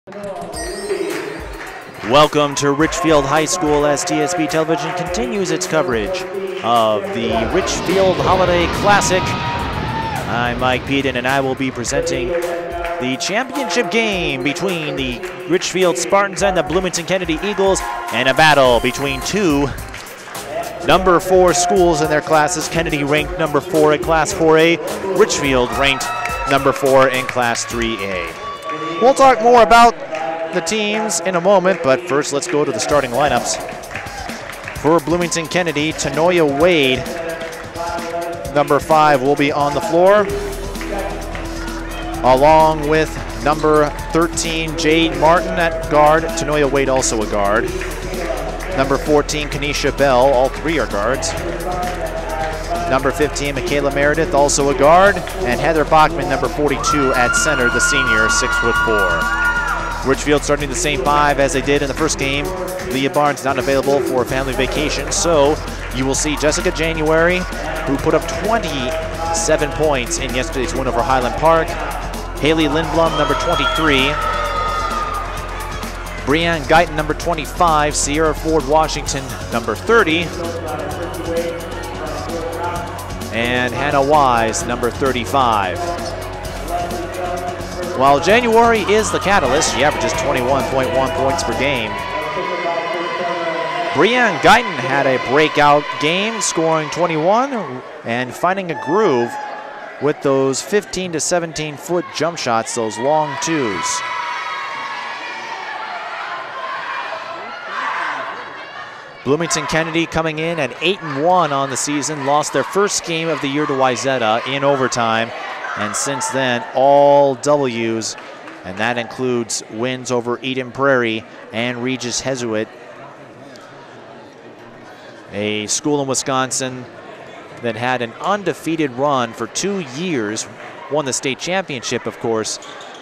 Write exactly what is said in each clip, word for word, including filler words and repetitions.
Welcome to Richfield High School as T S B Television continues its coverage of the Richfield Holiday Classic. I'm Mike Peden and I will be presenting the championship game between the Richfield Spartans and the Bloomington Kennedy Eagles, and a battle between two number four schools in their classes. Kennedy ranked number four in Class four A, Richfield ranked number four in Class three A. We'll talk more about the teams in a moment, but first let's go to the starting lineups. For Bloomington Kennedy, Tanoya Wade, number five, will be on the floor, along with number thirteen, Jade Martin at guard. Tanoya Wade also a guard. Number fourteen, Kanisha Bell, all three are guards. Number fifteen, Michaela Meredith, also a guard. And Heather Bachman, number forty-two at center, the senior, six foot four. Richfield starting the same five as they did in the first game. Leah Barnes not available for a family vacation, so you will see Jessica January, who put up twenty-seven points in yesterday's win over Highland Park. Haley Lindblom, number twenty-three. Brianne Guyton, number twenty-five. Sierra Ford Washington, number thirty. And Hannah Wise, number thirty-five. While January is the catalyst, she averages twenty-one point one points per game. Brianne Guyton had a breakout game, scoring twenty-one and finding a groove with those fifteen to seventeen foot jump shots, those long twos. Bloomington Kennedy coming in at eight and one on the season, lost their first game of the year to Wayzata in overtime. And since then, all W's, and that includes wins over Eden Prairie and Regis Jesuit, a school in Wisconsin that had an undefeated run for two years, won the state championship, of course.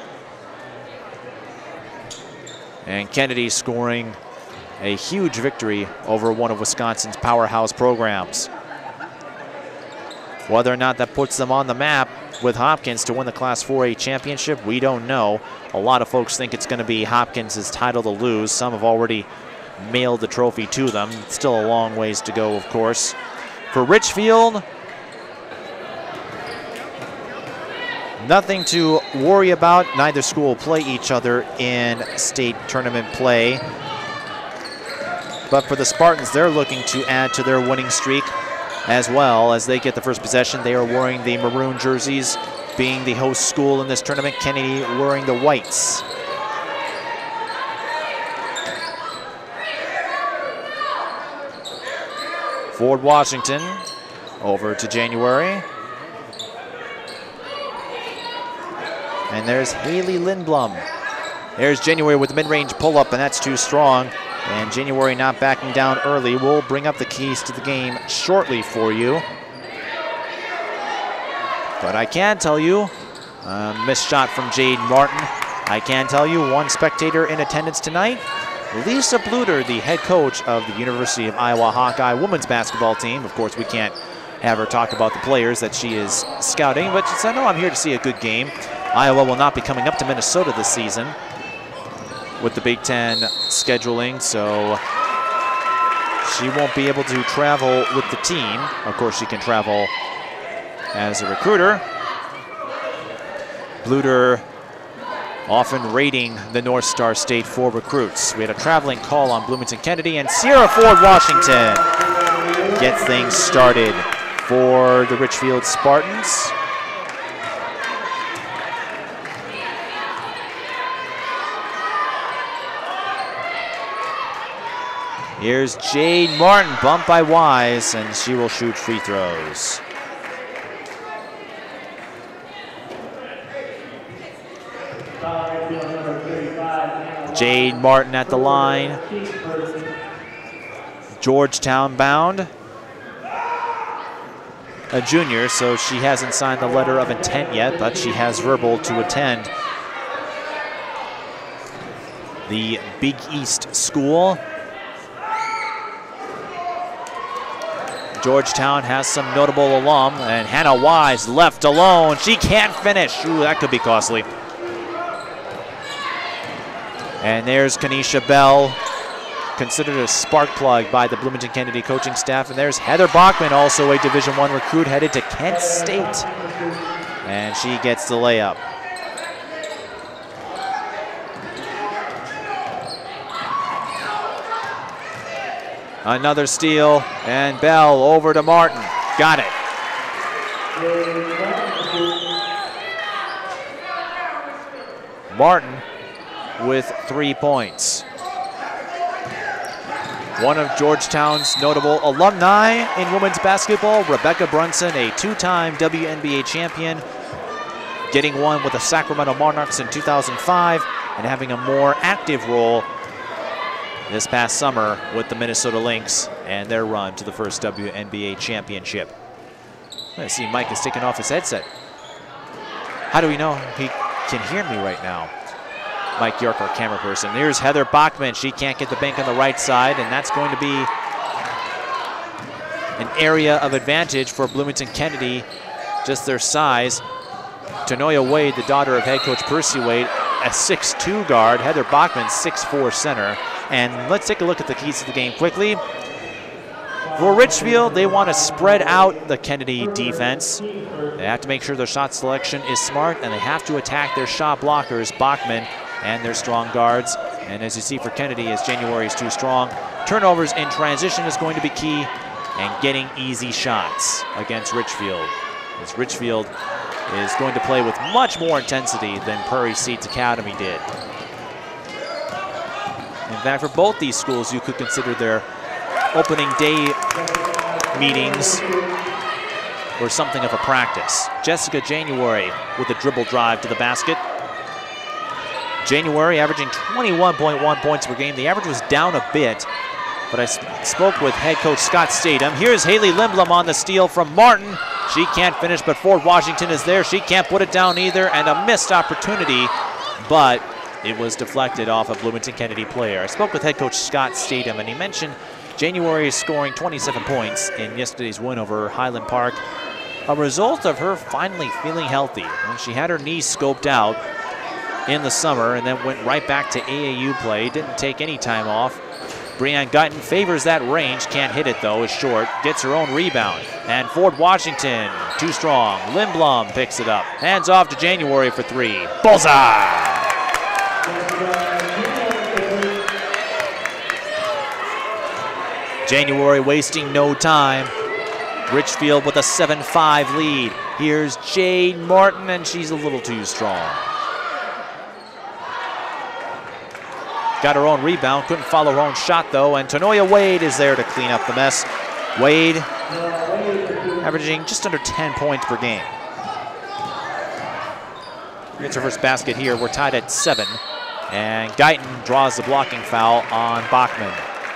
And Kennedy scoring a huge victory over one of Wisconsin's powerhouse programs. Whether or not that puts them on the map with Hopkins to win the Class four A championship, we don't know. A lot of folks think it's going to be Hopkins' title to lose. Some have already mailed the trophy to them. It's still a long ways to go, of course. For Richfield, nothing to worry about. Neither school will play each other in state tournament play. But for the Spartans, they're looking to add to their winning streak as well. As they get the first possession, they are wearing the maroon jerseys, being the host school in this tournament. Kennedy wearing the whites. Ford Washington over to January. And there's Haley Lindblom. There's January with the mid-range pull-up, and that's too strong. And January not backing down early. We'll bring up the keys to the game shortly for you. But I can tell you, a missed shot from Jade Martin. I can tell you one spectator in attendance tonight, Lisa Bluter, the head coach of the University of Iowa Hawkeye women's basketball team. Of course, we can't have her talk about the players that she is scouting, but she said, no, I'm here to see a good game. Iowa will not be coming up to Minnesota this season with the Big Ten scheduling, so she won't be able to travel with the team. Of course, she can travel as a recruiter. Bluter often rating the North Star State for recruits. We had a traveling call on Bloomington Kennedy, and Sierra Ford Washington gets things started for the Richfield Spartans. Here's Jade Martin, bumped by Wise, and she will shoot free throws. Jade Martin at the line. Georgetown bound. A junior, so she hasn't signed the letter of intent yet, but she has verbal to attend the Big East school. Georgetown has some notable alum, and Hannah Wise left alone. She can't finish. Ooh, that could be costly. And there's Kanisha Bell, considered a spark plug by the Bloomington Kennedy coaching staff. And there's Heather Bachman, also a Division One recruit, headed to Kent State. And she gets the layup. Another steal, and Bell over to Martin. Got it. Martin with three points. One of Georgetown's notable alumni in women's basketball, Rebecca Brunson, a two-time W N B A champion, getting one with the Sacramento Monarchs in two thousand five and having a more active role this past summer with the Minnesota Lynx and their run to the first W N B A championship. I see Mike is taking off his headset. How do we know he can hear me right now? Mike York, our camera person. Here's Heather Bachman. She can't get the bank on the right side, and that's going to be an area of advantage for Bloomington Kennedy, just their size. Tanoia Wade, the daughter of head coach Percy Wade, a six two guard. Heather Bachman, six four center. And let's take a look at the keys to the game quickly. For Richfield, they want to spread out the Kennedy defense. They have to make sure their shot selection is smart, and they have to attack their shot blockers, Bachman, and their strong guards. And as you see for Kennedy, as January is too strong, turnovers in transition is going to be key, and getting easy shots against Richfield. As Richfield is going to play with much more intensity than Prairie Seats Academy did. In fact, for both these schools, you could consider their opening day meetings or something of a practice. Jessica January with a dribble drive to the basket. January averaging twenty-one point one points per game. The average was down a bit, but I spoke with head coach Scott Statham. Here's Haley Lindblom on the steal from Martin. She can't finish, but Ford Washington is there. She can't put it down either, and a missed opportunity, but it was deflected off a Bloomington Kennedy player. I spoke with head coach Scott Statham, and he mentioned January scoring twenty-seven points in yesterday's win over Highland Park, a result of her finally feeling healthy. And she had her knee scoped out in the summer and then went right back to A A U play, didn't take any time off. Breanne Guyton favors that range, can't hit it though, is short, gets her own rebound. And Ford Washington, too strong. Lindblom picks it up, hands off to January for three. Bullseye! January wasting no time. Richfield with a seven five lead. Here's Jade Martin, and she's a little too strong. Got her own rebound, couldn't follow her own shot though, and Tanoia Wade is there to clean up the mess. Wade averaging just under ten points per game. Gets her first basket here. We're tied at seven, and Guyton draws the blocking foul on Bachman.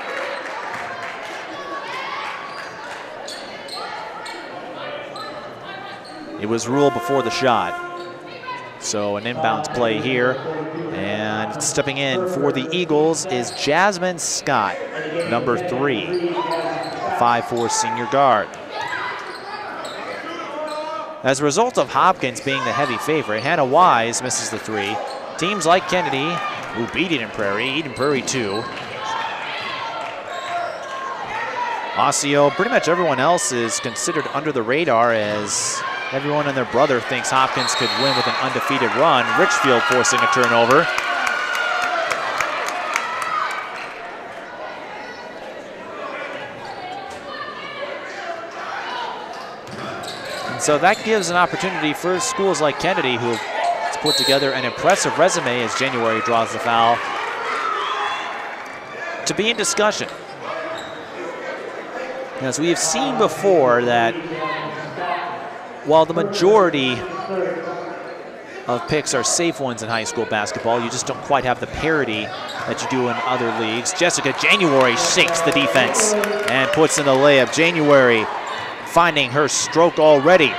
It was ruled before the shot. So an inbounds play here. And stepping in for the Eagles is Jasmine Scott, number three, five four senior guard. As a result of Hopkins being the heavy favorite, Hannah Wise misses the three. Teams like Kennedy, who beat Eden Prairie, Eden Prairie too. Osseo, pretty much everyone else is considered under the radar, as everyone and their brother thinks Hopkins could win with an undefeated run. Richfield forcing a turnover. And so that gives an opportunity for schools like Kennedy, who has put together an impressive resume as January draws the foul, to be in discussion. As we have seen before, that while the majority of picks are safe ones in high school basketball, you just don't quite have the parity that you do in other leagues. Jessica January shakes the defense and puts in the layup. January finding her stroke already.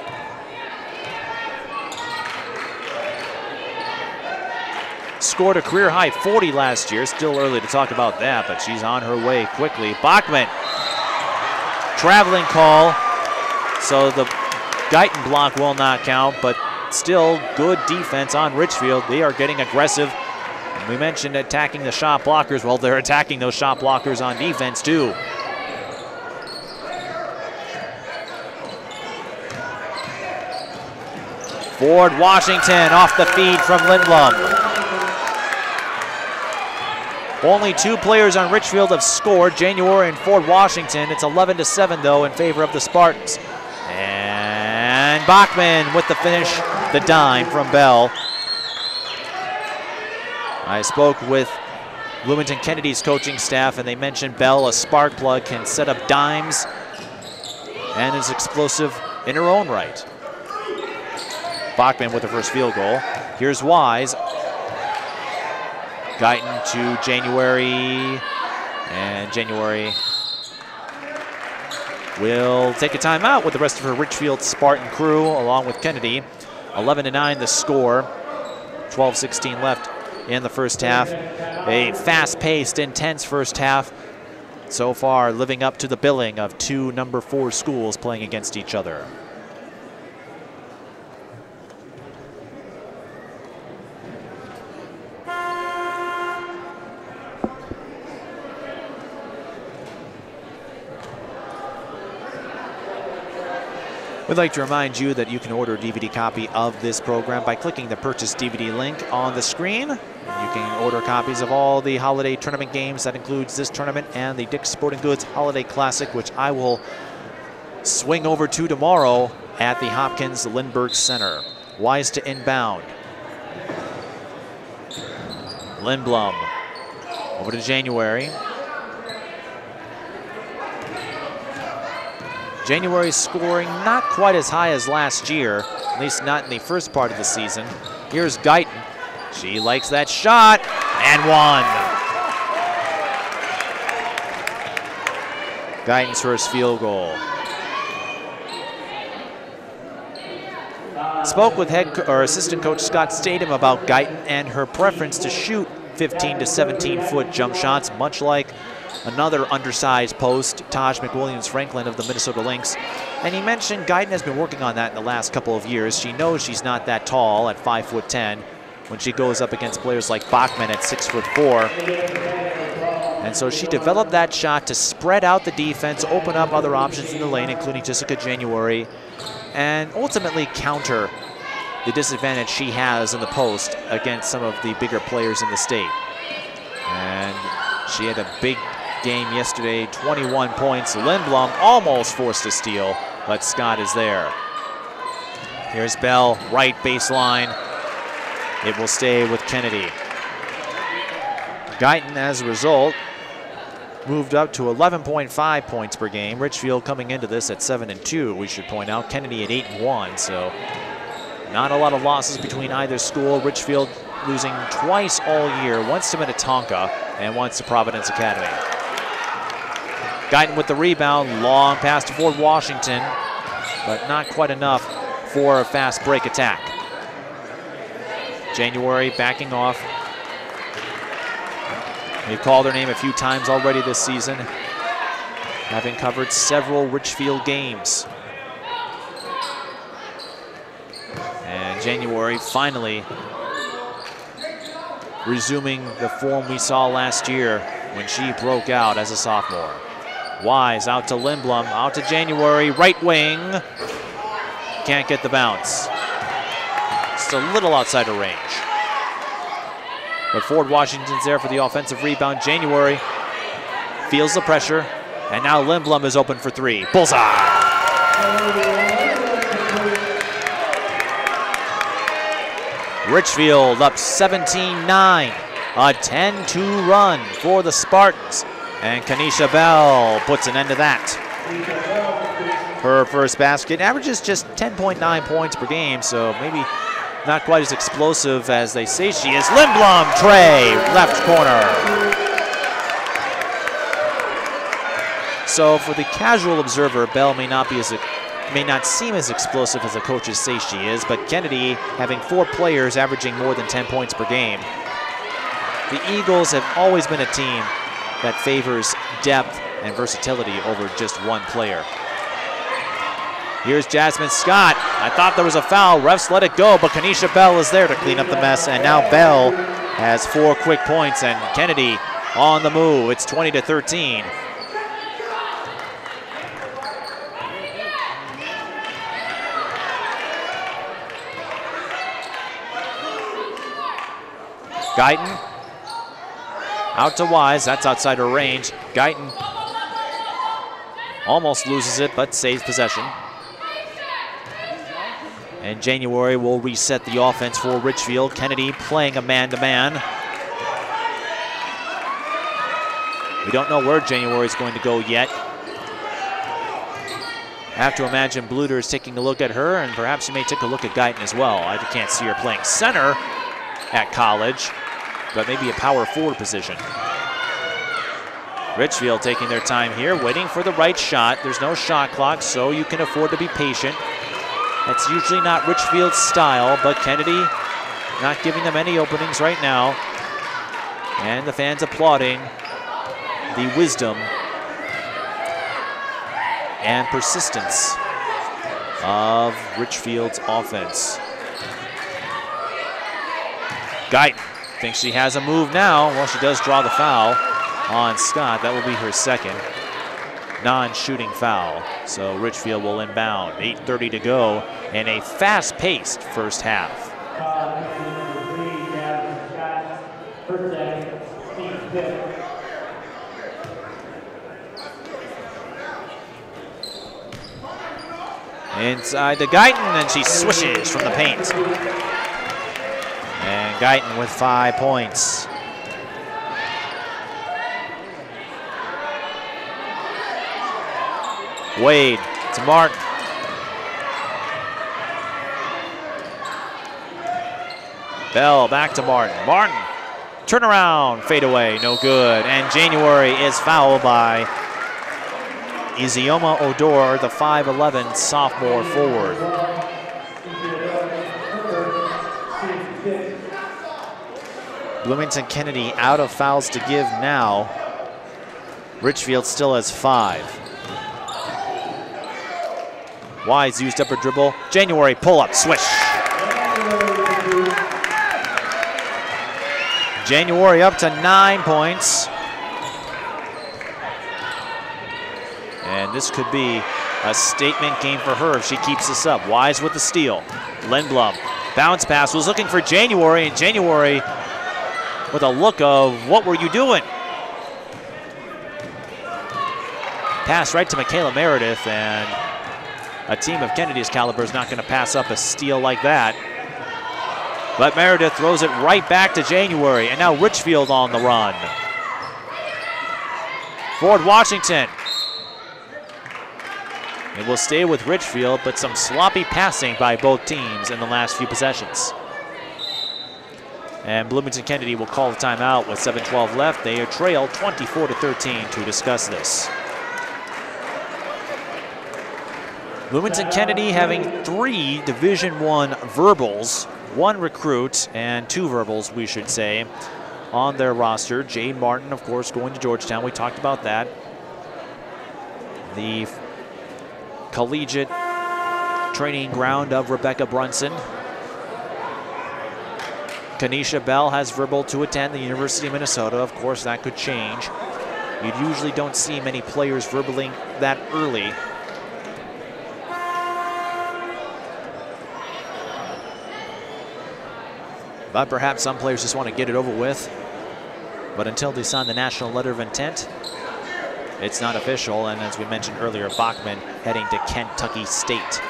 Scored a career high forty last year. Still early to talk about that, but she's on her way quickly. Bachman, traveling call. So the Guyton block will not count, but still good defense on Richfield. They are getting aggressive We mentioned attacking the shot blockers. Well, they're attacking those shot blockers on defense too. Ford Washington off the feed from Lindblom. Only two players on Richfield have scored, January and Ford Washington. It's eleven to seven though in favor of the Spartans. And Bachman with the finish, the dime from Bell. I spoke with Bloomington Kennedy's coaching staff and they mentioned Bell, a spark plug, can set up dimes and is explosive in her own right. Bachman with the first field goal. Here's Wise. Guyton to January, and January will take a timeout with the rest of her Richfield Spartan crew along with Kennedy. eleven to nine the score, twelve sixteen left in the first half. A fast-paced, intense first half. So far, living up to the billing of two number four schools playing against each other. We'd like to remind you that you can order a D V D copy of this program by clicking the Purchase D V D link on the screen. You can order copies of all the holiday tournament games. That includes this tournament and the Dick's Sporting Goods Holiday Classic, which I will swing over to tomorrow at the Hopkins Lindbergh Center. Wise to inbound. Lindblom over to January. January scoring not quite as high as last year, at least not in the first part of the season. Here's Guyton. She likes that shot, and one. Guyton's first field goal. Spoke with head co or assistant coach Scott Statham about Guyton and her preference to shoot fifteen to seventeen foot jump shots, much like another undersized post, Taj McWilliams Franklin of the Minnesota Lynx. And he mentioned Guyton has been working on that in the last couple of years. She knows she's not that tall at five foot ten when she goes up against players like Bachman at six foot four. And so she developed that shot to spread out the defense, open up other options in the lane, including Jessica January, and ultimately counter the disadvantage she has in the post against some of the bigger players in the state. And she had a big game yesterday, twenty-one points. Lindblom almost forced a steal, but Scott is there. Here's Bell, right baseline. It will stay with Kennedy. Guyton, as a result, moved up to eleven point five points per game. Richfield coming into this at seven and two, we should point out. Kennedy at eight and one, so not a lot of losses between either school. Richfield losing twice all year, once to Minnetonka and once to Providence Academy. Guyton with the rebound, long pass to Ford Washington, but not quite enough for a fast break attack. January backing off. We've called her name a few times already this season, having covered several Richfield games. And January finally resuming the form we saw last year when she broke out as a sophomore. Wise out to Lindblom, out to January, right wing. Can't get the bounce. Just a little outside of range. But Ford Washington's there for the offensive rebound. January feels the pressure, and now Lindblom is open for three. Bullseye! Richfield up seventeen nine. A ten two run for the Spartans. And Kanisha Bell puts an end to that. Her first basket averages just ten point nine points per game, so maybe not quite as explosive as they say she is. Lindblom, Trey, left corner. So for the casual observer, Bell may not be as may not seem as explosive as the coaches say she is, but Kennedy having four players averaging more than ten points per game. The Eagles have always been a team that favors depth and versatility over just one player. Here's Jasmine Scott. I thought there was a foul. Refs let it go, but Kanisha Bell is there to clean up the mess. And now Bell has four quick points, and Kennedy on the move. It's twenty to thirteen. Guyton out to Wise. That's outside her range. Guyton almost loses it, but saves possession. And January will reset the offense for Richfield. Kennedy playing a man-to-man. We don't know where January is going to go yet. Have to imagine Bluter is taking a look at her, and perhaps he may take a look at Guyton as well. I can't see her playing center at college, but maybe a power forward position. Richfield taking their time here, waiting for the right shot. There's no shot clock, so you can afford to be patient. That's usually not Richfield's style, but Kennedy not giving them any openings right now. And the fans applauding the wisdom and persistence of Richfield's offense. Guyton thinks she has a move now. Well, she does draw the foul on Scott. That will be her second non-shooting foul. So Richfield will inbound. eight thirty to go in a fast-paced first half. Inside to Guyton, and she swishes from the paint. And Guyton with five points. Wade to Martin. Bell back to Martin. Martin, turn around, fade away, no good. And January is fouled by Izioma Odor, the five eleven sophomore forward. Bloomington Kennedy out of fouls to give now. Richfield still has five. Wise used up her dribble. January pull up, swish. January up to nine points. And this could be a statement game for her if she keeps this up. Wise with the steal. Lindblom, bounce pass, was looking for January, and January with a look of, what were you doing? Pass right to Michaela Meredith, and a team of Kennedy's caliber is not going to pass up a steal like that. But Meredith throws it right back to January, and now Richfield on the run. Ford Washington. It will stay with Richfield, but some sloppy passing by both teams in the last few possessions. And Bloomington Kennedy will call the timeout with seven twelve left. They are trailed twenty-four to thirteen to discuss this. Bloomington Kennedy having three Division One verbals, one recruit and two verbals, we should say, on their roster. Jade Martin, of course, going to Georgetown. We talked about that. The collegiate training ground of Rebecca Brunson. Kanisha Bell has verbal to attend the University of Minnesota. Of course, that could change. You usually don't see many players verbaling that early. But perhaps some players just want to get it over with. But until they sign the national letter of intent, it's not official. And as we mentioned earlier, Bachman heading to Kentucky State.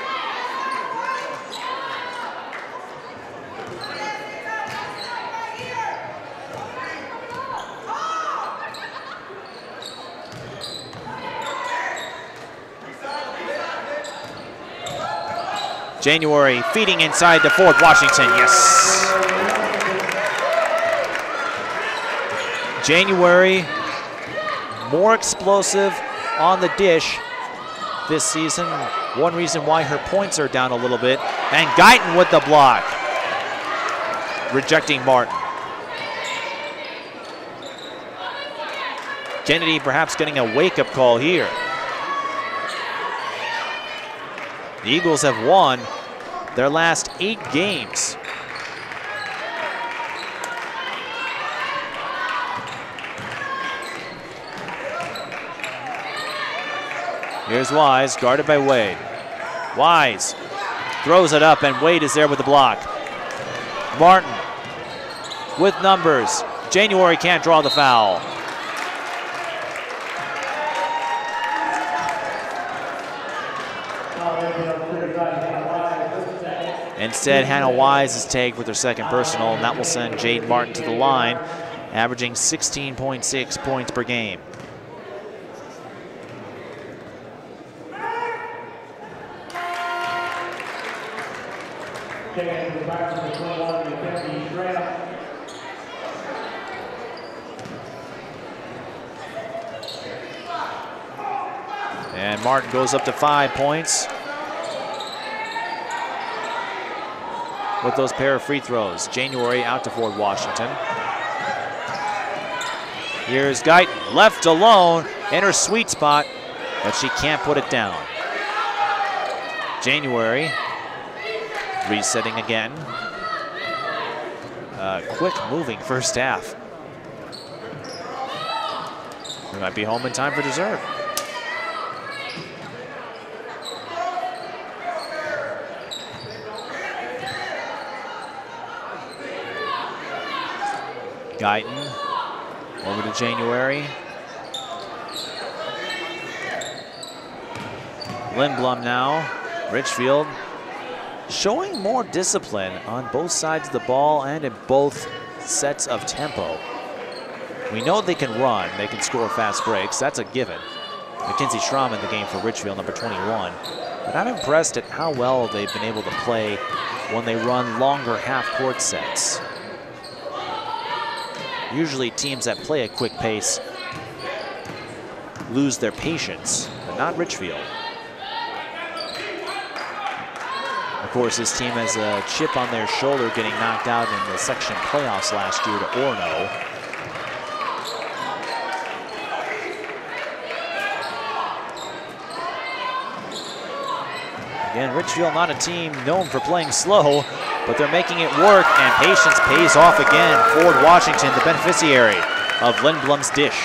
January feeding inside to Ford Washington, yes. January more explosive on the dish this season. One reason why her points are down a little bit. And Guyton with the block, rejecting Martin. Kennedy perhaps getting a wake-up call here. The Eagles have won their last eight games. Here's Wise, guarded by Wade. Wise throws it up, and Wade is there with the block. Martin with numbers. January can't draw the foul. Instead, Hannah Wise is tagged with her second personal, and that will send Jade Martin to the line, averaging sixteen point six points per game. And Martin goes up to five points with those pair of free throws. January out to Ford Washington. Here's Guyton, left alone in her sweet spot, but she can't put it down. January resetting again. Uh, quick moving first half. We might be home in time for dessert. Guyton over to January. Lindblom now. Richfield showing more discipline on both sides of the ball and in both sets of tempo. We know they can run, they can score fast breaks, that's a given. Mackenzie Schramm in the game for Richfield, number twenty-one. But I'm impressed at how well they've been able to play when they run longer half-court sets. Usually teams that play a quick pace lose their patience, but not Richfield. Of course, this team has a chip on their shoulder getting knocked out in the section playoffs last year to Orono. Again, Richfield not a team known for playing slow, but they're making it work, and patience pays off again. Ford Washington, the beneficiary of Lindblom's dish.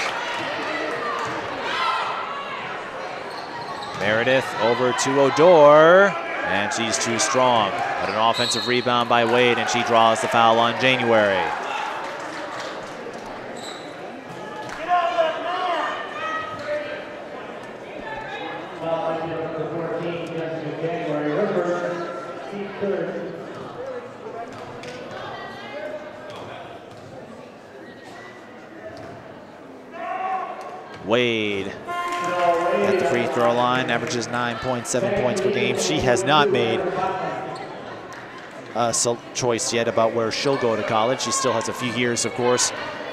Meredith over to Odor, and she's too strong. But an offensive rebound by Wade, and she draws the foul on January. Wade at the free throw line, averages nine point seven points per game. She has not made a choice yet about where she'll go to college. She still has a few years, of course.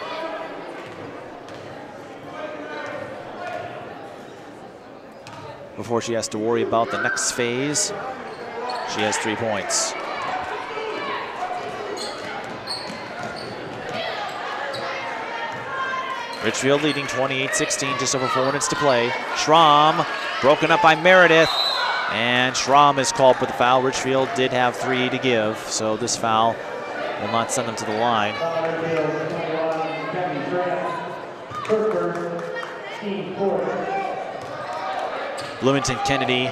Before she has to worry about the next phase. She has three points. Richfield leading twenty-eight sixteen, just over four minutes to play. Schramm broken up by Meredith, and Schramm is called for the foul. Richfield did have three to give, so this foul will not send them to the line. Bloomington Kennedy,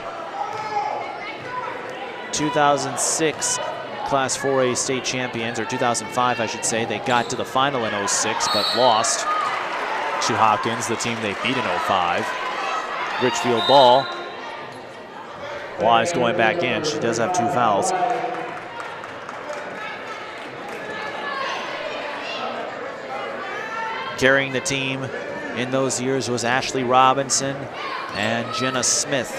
two thousand six Class four A state champions, or two thousand five, I should say. They got to the final in oh six, but lost to Hawkins, the team they beat in oh five. Richfield ball. Wise going back in. She does have two fouls. Carrying the team in those years was Ashley Robinson and Jenna Smith.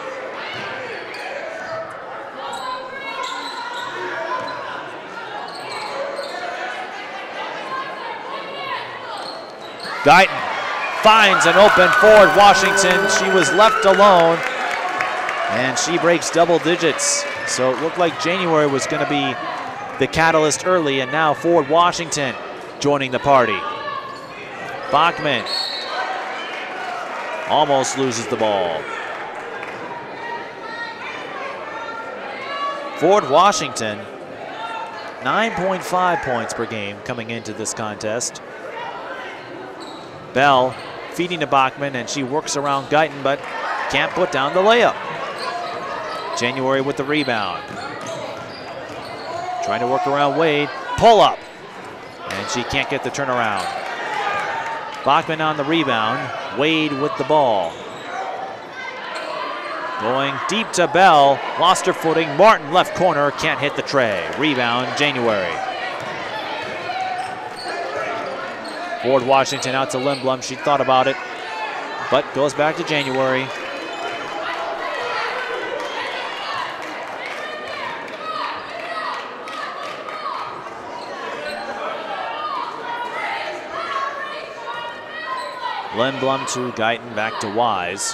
Guyton finds an open Ford Washington. She was left alone, and she breaks double digits. So it looked like January was going to be the catalyst early, and now Ford Washington joining the party. Bachman almost loses the ball. Fort Washington, nine point five points per game coming into this contest. Bell feeding to Bachman, and she works around Guyton, but can't put down the layup. January with the rebound. Trying to work around Wade, pull up, and she can't get the turnaround. Bachman on the rebound, Wade with the ball. Going deep to Bell, lost her footing, Martin left corner, can't hit the tray. Rebound, January. Ford Washington out to Lindblom, she thought about it, but goes back to January. Lindblom to Guyton, back to Wise.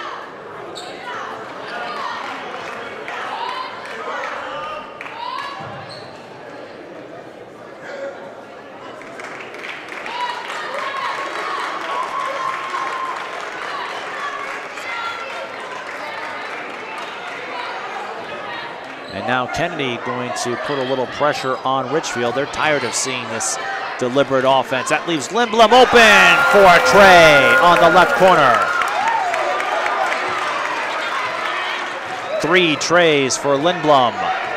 And now Kennedy going to put a little pressure on Richfield. They're tired of seeing this deliberate offense. That leaves Lindblom open for a tray on the left corner. Three trays for Lindblom.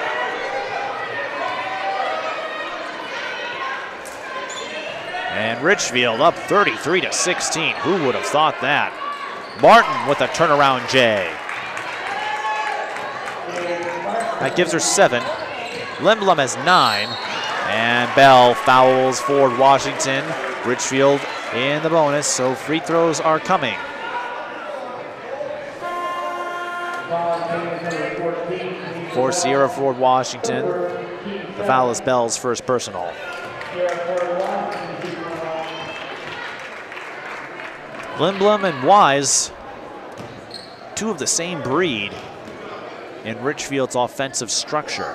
And Richfield up thirty-three to sixteen. Who would have thought that? Martin with a turnaround J. That gives her seven. Lindblom has nine. And Bell fouls Ford Washington. Richfield in the bonus, so free throws are coming. For Sierra Ford Washington, the foul is Bell's first personal. Lindblom and Wise, two of the same breed in Richfield's offensive structure.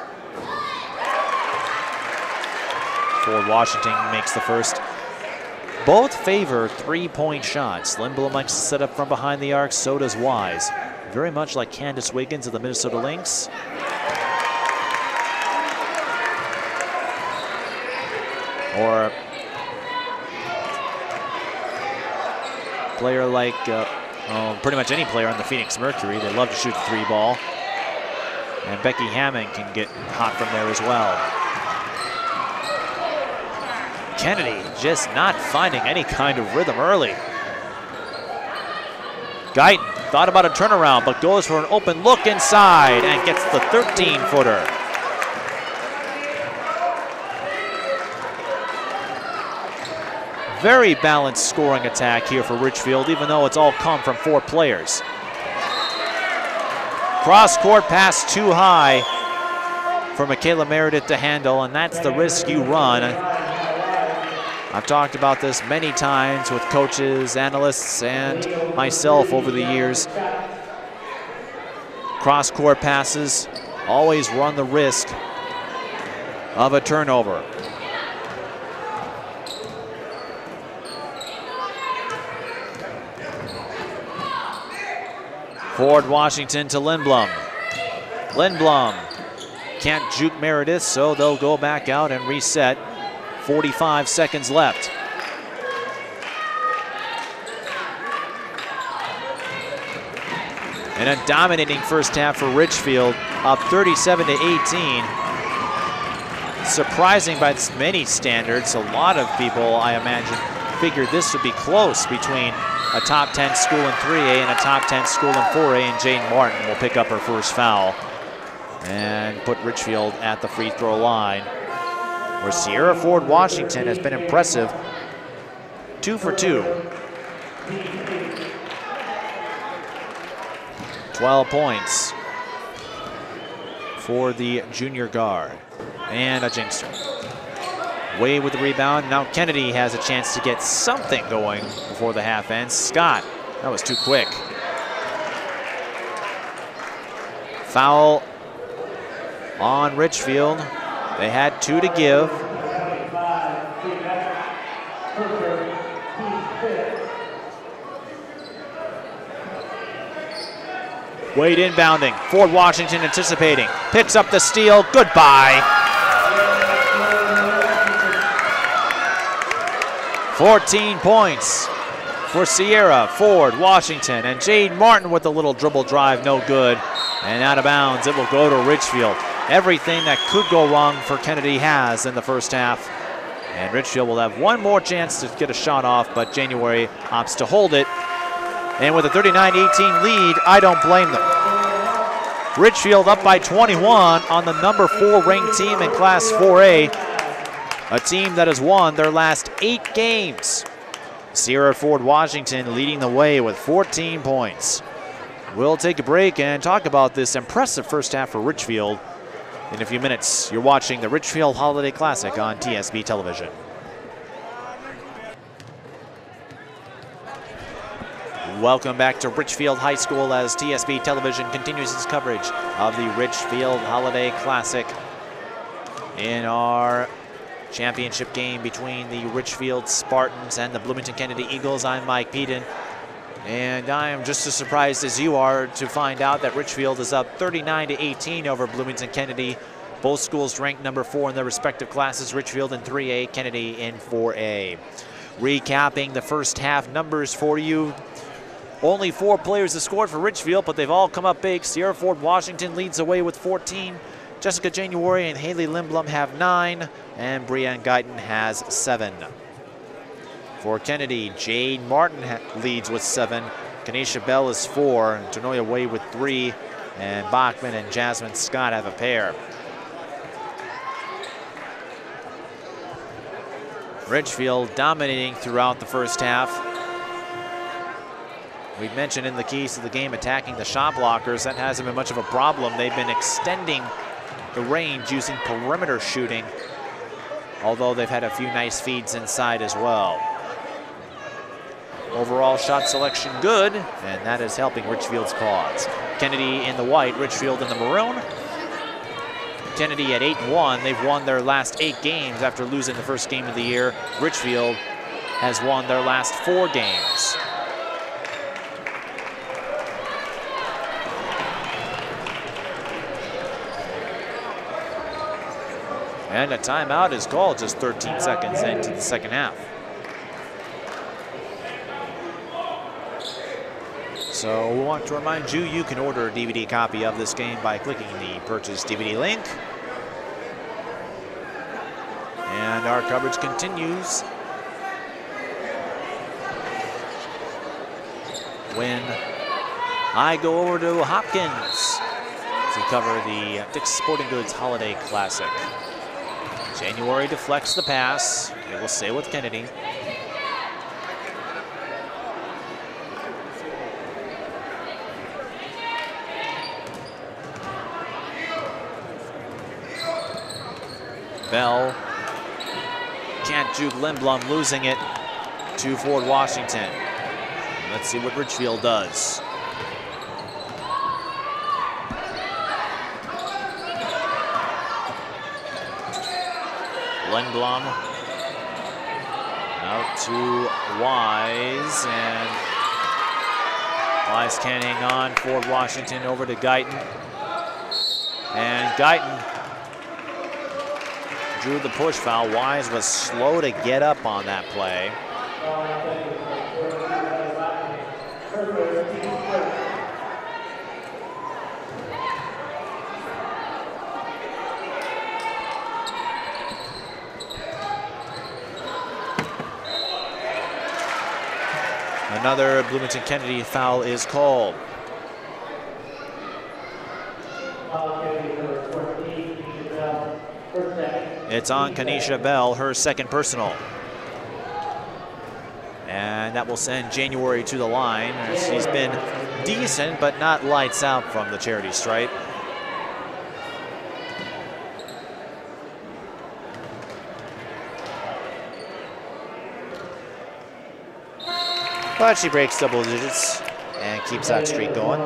Ford Washington makes the first. Both favor three-point shots. Lindblom likes to set up from behind the arc, so does Wise. Very much like Candace Wiggins of the Minnesota Lynx. Or a player like, uh, oh, pretty much any player on the Phoenix Mercury. They love to shoot the three ball. And Becky Hammond can get hot from there as well. Kennedy just not finding any kind of rhythm early. Guyton thought about a turnaround, but goes for an open look inside and gets the thirteen footer. Very balanced scoring attack here for Richfield, even though it's all come from four players. Cross-court pass too high for Michaela Meredith to handle, and that's the risk you run. I've talked about this many times with coaches, analysts, and myself over the years. Cross-court passes always run the risk of a turnover. Ford Washington to Lindblom. Lindblom can't juke Meredith, so they'll go back out and reset. forty-five seconds left. And a dominating first half for Richfield, up thirty-seven to eighteen. Surprising by many standards. A lot of people, I imagine, figured this would be close between a top ten school in three A and a top ten school in four A, and Jane Martin will pick up her first foul and put Richfield at the free throw line, where Sierra Ford Washington has been impressive. Two for two. twelve points for the junior guard. And a jinxer. Wade with the rebound. Now Kennedy has a chance to get something going before the half ends. Scott, that was too quick. Foul on Richfield. They had two to give. Wade inbounding. Ford Washington anticipating. Picks up the steal. Goodbye. fourteen points for Sierra, Ford, Washington, and Jade Martin with a little dribble drive, no good. And out of bounds, it will go to Richfield. Everything that could go wrong for Kennedy has in the first half. And Richfield will have one more chance to get a shot off, but January opts to hold it. And with a thirty-nine eighteen lead, I don't blame them. Richfield up by twenty-one on the number four ranked team in Class four A. A team that has won their last eight games. Sierra Ford Washington leading the way with fourteen points. We'll take a break and talk about this impressive first half for Richfield. In a few minutes, you're watching the Richfield Holiday Classic on T S B Television. Welcome back to Richfield High School as T S B Television continues its coverage of the Richfield Holiday Classic. In our championship game between the Richfield Spartans and the Bloomington Kennedy Eagles, I'm Mike Peden. And I am just as surprised as you are to find out that Richfield is up thirty-nine to eighteen over Bloomington Kennedy. Both schools ranked number four in their respective classes, Richfield in three A, Kennedy in four A. Recapping the first half numbers for you. Only four players have scored for Richfield, but they've all come up big. Sierra Ford Washington leads the way with fourteen. Jessica January and Haley Lindblom have nine, and Brianne Guyton has seven. For Kennedy, Jade Martin leads with seven. Kanisha Bell is four. Tanoya Wade with three. And Bachman and Jasmine Scott have a pair. Richfield dominating throughout the first half. We mentioned in the keys to the game attacking the shot blockers. That hasn't been much of a problem. They've been extending the range using perimeter shooting, although they've had a few nice feeds inside as well. Overall shot selection good, and that is helping Richfield's cause. Kennedy in the white, Richfield in the maroon. Kennedy at eight and one. They've won their last eight games after losing the first game of the year. Richfield has won their last four games. And a timeout is called just thirteen seconds into the second half. So we want to remind you, you can order a D V D copy of this game by clicking the purchase D V D link. And our coverage continues when I go over to Hopkins to cover the Dick's Sporting Goods Holiday Classic. January deflects the pass. It will stay with Kennedy. Bell can't juke Lindblom, losing it to Ford Washington. Let's see what Richfield does. Lindblom out to Wise, and Wise can't hang on. Ford Washington over to Guyton, and Guyton drew the push foul. Wise was slow to get up on that play. Another Bloomington Kennedy foul is called. It's on Kanisha Bell, her second personal. And that will send January to the line. She's been decent, but not lights out from the charity stripe. But she breaks double digits and keeps that streak going.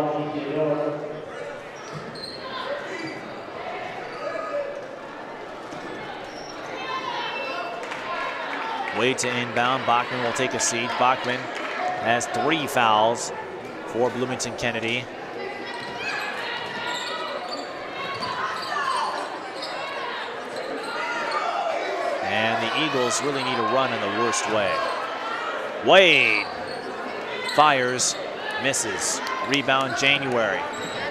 Way to inbound. Bachman will take a seat. Bachman has three fouls for Bloomington Kennedy. Eagles really need to run in the worst way. Wade fires, misses. Rebound, January.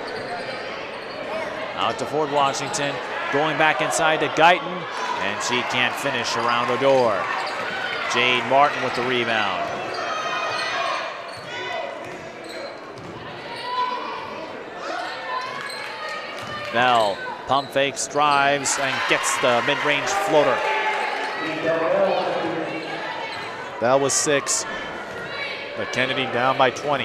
Out to Ford Washington, going back inside to Guyton, and she can't finish around Odor. Jade Martin with the rebound. Bell pump fakes, drives, and gets the mid-range floater. Bell was six, but Kennedy down by twenty.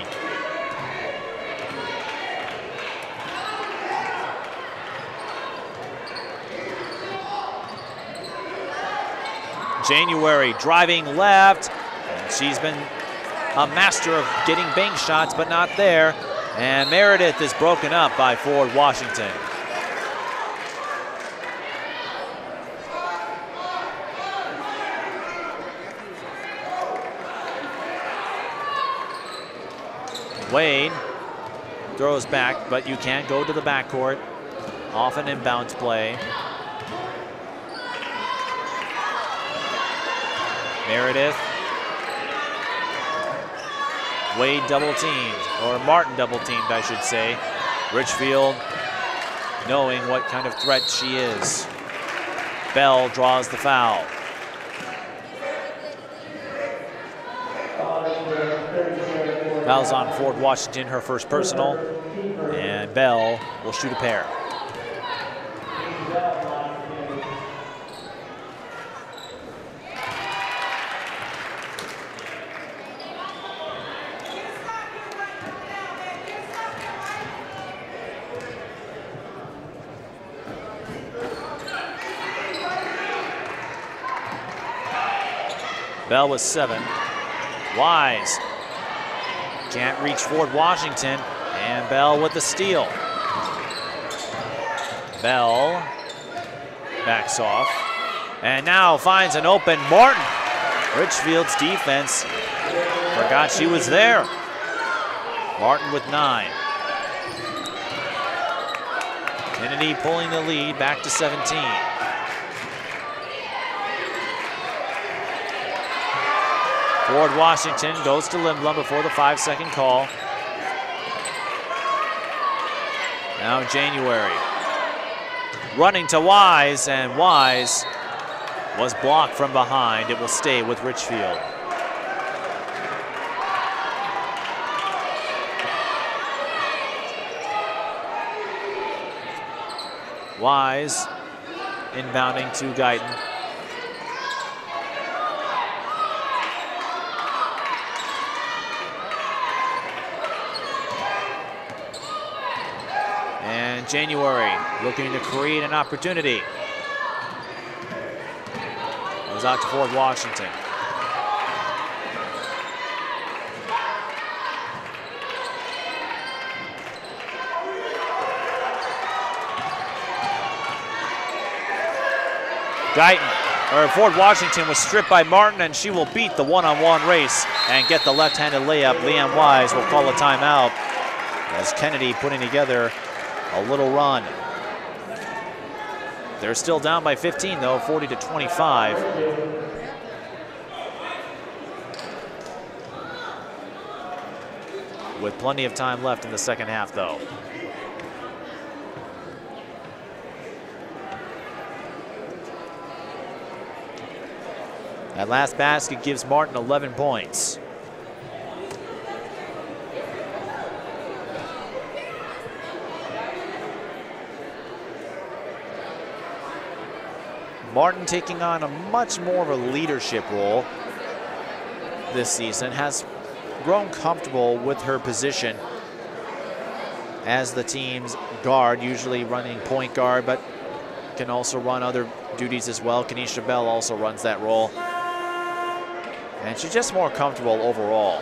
January driving left, and she's been a master of getting bank shots, but not there. And Meredith is broken up by Ford Washington. Wade throws back, but you can't go to the backcourt. Off an inbounds play. Meredith. Wade double teamed, or Martin double teamed, I should say. Richfield knowing what kind of threat she is. Bell draws the foul. Foul's on Ford Washington, her first personal, and Bell will shoot a pair. Bell with seven. Wise can't reach Ford Washington, and Bell with the steal. Bell backs off, and now finds an open Martin. Richfield's defense forgot she was there. Martin with nine. Kennedy pulling the lead back to seventeen. Ford Washington goes to Lindblom before the five-second call. Now January. Running to Wise, and Wise was blocked from behind. It will stay with Richfield. Wise inbounding to Guyton. And January looking to create an opportunity. Goes out to Ford Washington. Guyton, or Ford Washington was stripped by Martin, and she will beat the one-on-one race and get the left-handed layup. Leanne Wise will call a timeout as Kennedy putting together a little run. They're still down by fifteen though, forty to twenty-five. With plenty of time left in the second half though. That last basket gives Martin eleven points. Martin taking on a much more of a leadership role this season, has grown comfortable with her position as the team's guard, usually running point guard, but can also run other duties as well. Kenesha Bell also runs that role. And she's just more comfortable overall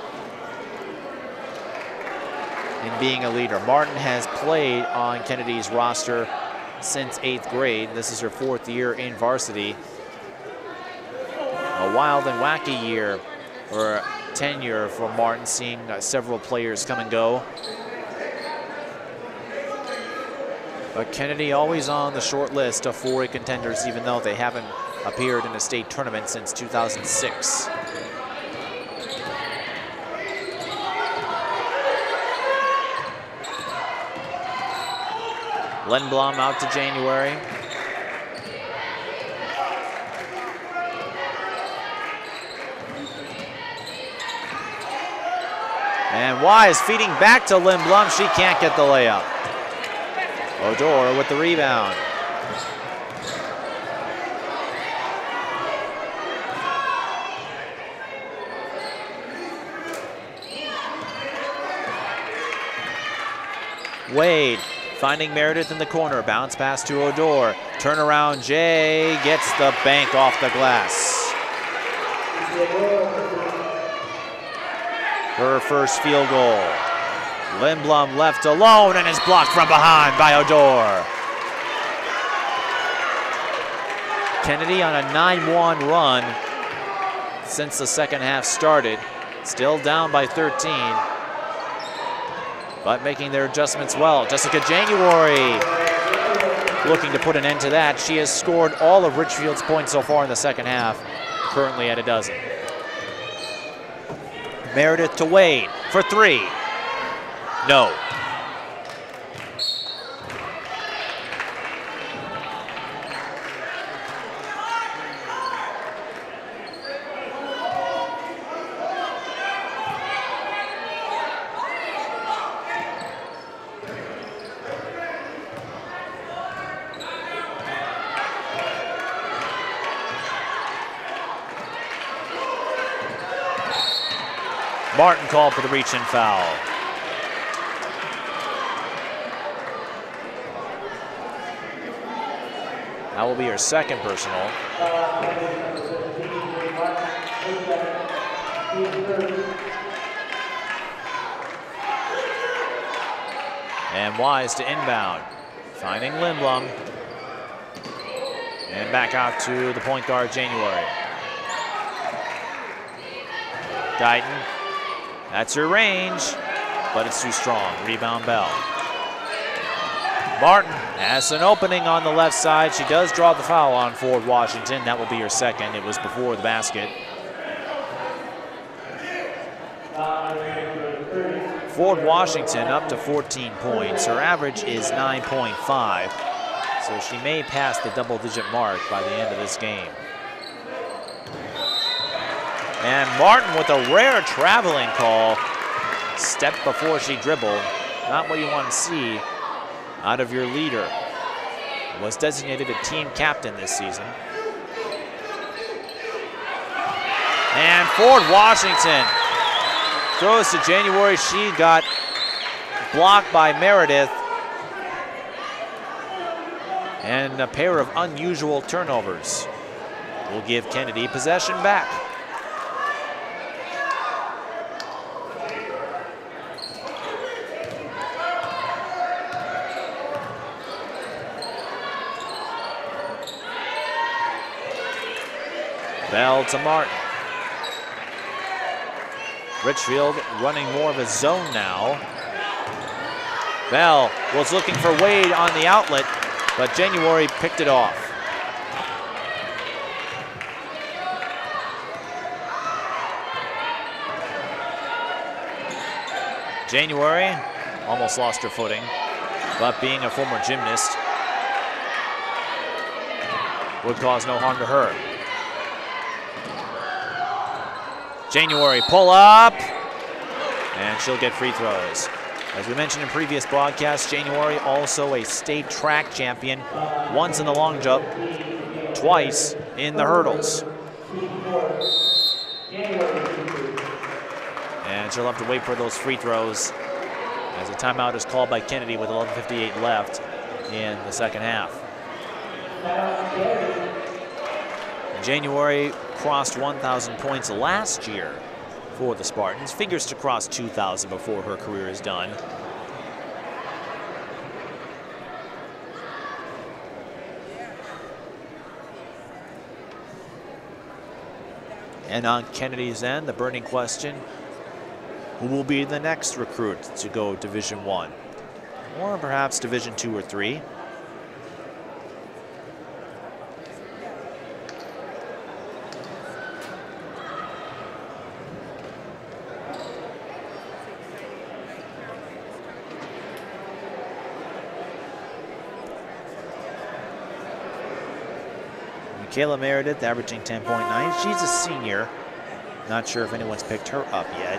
in being a leader. Martin has played on Kennedy's roster since eighth grade. This is her fourth year in varsity. A wild and wacky year, or tenure for Martin, seeing uh, several players come and go. But Kennedy always on the short list of four A contenders, even though they haven't appeared in a state tournament since two thousand six. Lindblom out to January. And Wise feeding back to Lindblom. She can't get the layup. Odor with the rebound. Wade finding Meredith in the corner. Bounce pass to Odor. Turnaround Jay gets the bank off the glass. Her first field goal. Lindblom left alone and is blocked from behind by Odor. Kennedy on a nine one run since the second half started. Still down by thirteen, but making their adjustments well. Jessica January looking to put an end to that. She has scored all of Richfield's points so far in the second half, currently at a dozen. Meredith to Wade for three. No. Martin called for the reach-in foul. That will be her second personal. And Wise to inbound, finding Lindblom. And back out to the point guard, January. Guyton. That's her range, but it's too strong. Rebound Bell. Martin has an opening on the left side. She does draw the foul on Ford Washington. That will be her second. It was before the basket. Ford Washington up to fourteen points. Her average is nine point five, so she may pass the double-digit mark by the end of this game. And Martin with a rare traveling call. Step before she dribbled. Not what you want to see out of your leader. Was designated a team captain this season. And Ford Washington throws to January. She got blocked by Meredith. And a pair of unusual turnovers will give Kennedy possession back. Bell to Martin. Richfield running more of a zone now. Bell was looking for Wade on the outlet, but January picked it off. January almost lost her footing, but being a former gymnast would cause no harm to her. January pull up, and she'll get free throws. As we mentioned in previous broadcasts, January also a state track champion, once in the long jump, twice in the hurdles. And she'll have to wait for those free throws as a timeout is called by Kennedy with eleven fifty-eight left in the second half. January crossed one thousand points last year for the Spartans. Figures to cross two thousand before her career is done. And on Kennedy's end, the burning question, who will be the next recruit to go Division One? Or perhaps Division Two or Three? Kayla Meredith averaging ten point nine. She's a senior. Not sure if anyone's picked her up yet.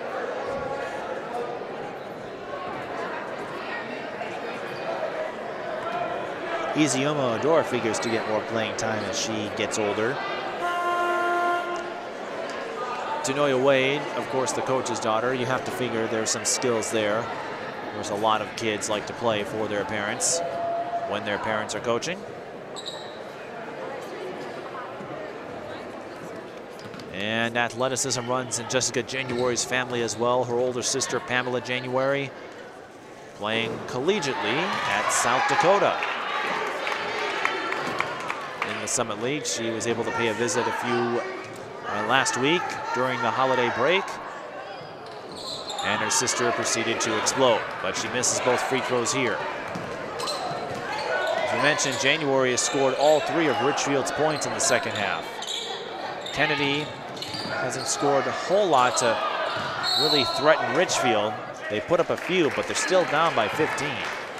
Izioma Odor figures to get more playing time as she gets older. Denoya Wade, of course, the coach's daughter. You have to figure there's some skills there. There's a lot of kids like to play for their parents when their parents are coaching. And athleticism runs in Jessica January's family as well. Her older sister, Pamela January, playing collegiately at South Dakota. In the Summit League, she was able to pay a visit a few uh, last week during the holiday break. And her sister proceeded to explode, but she misses both free throws here. As we mentioned, January has scored all three of Richfield's points in the second half. Kennedy hasn't scored a whole lot to really threaten Richfield. They put up a few, but they're still down by fifteen.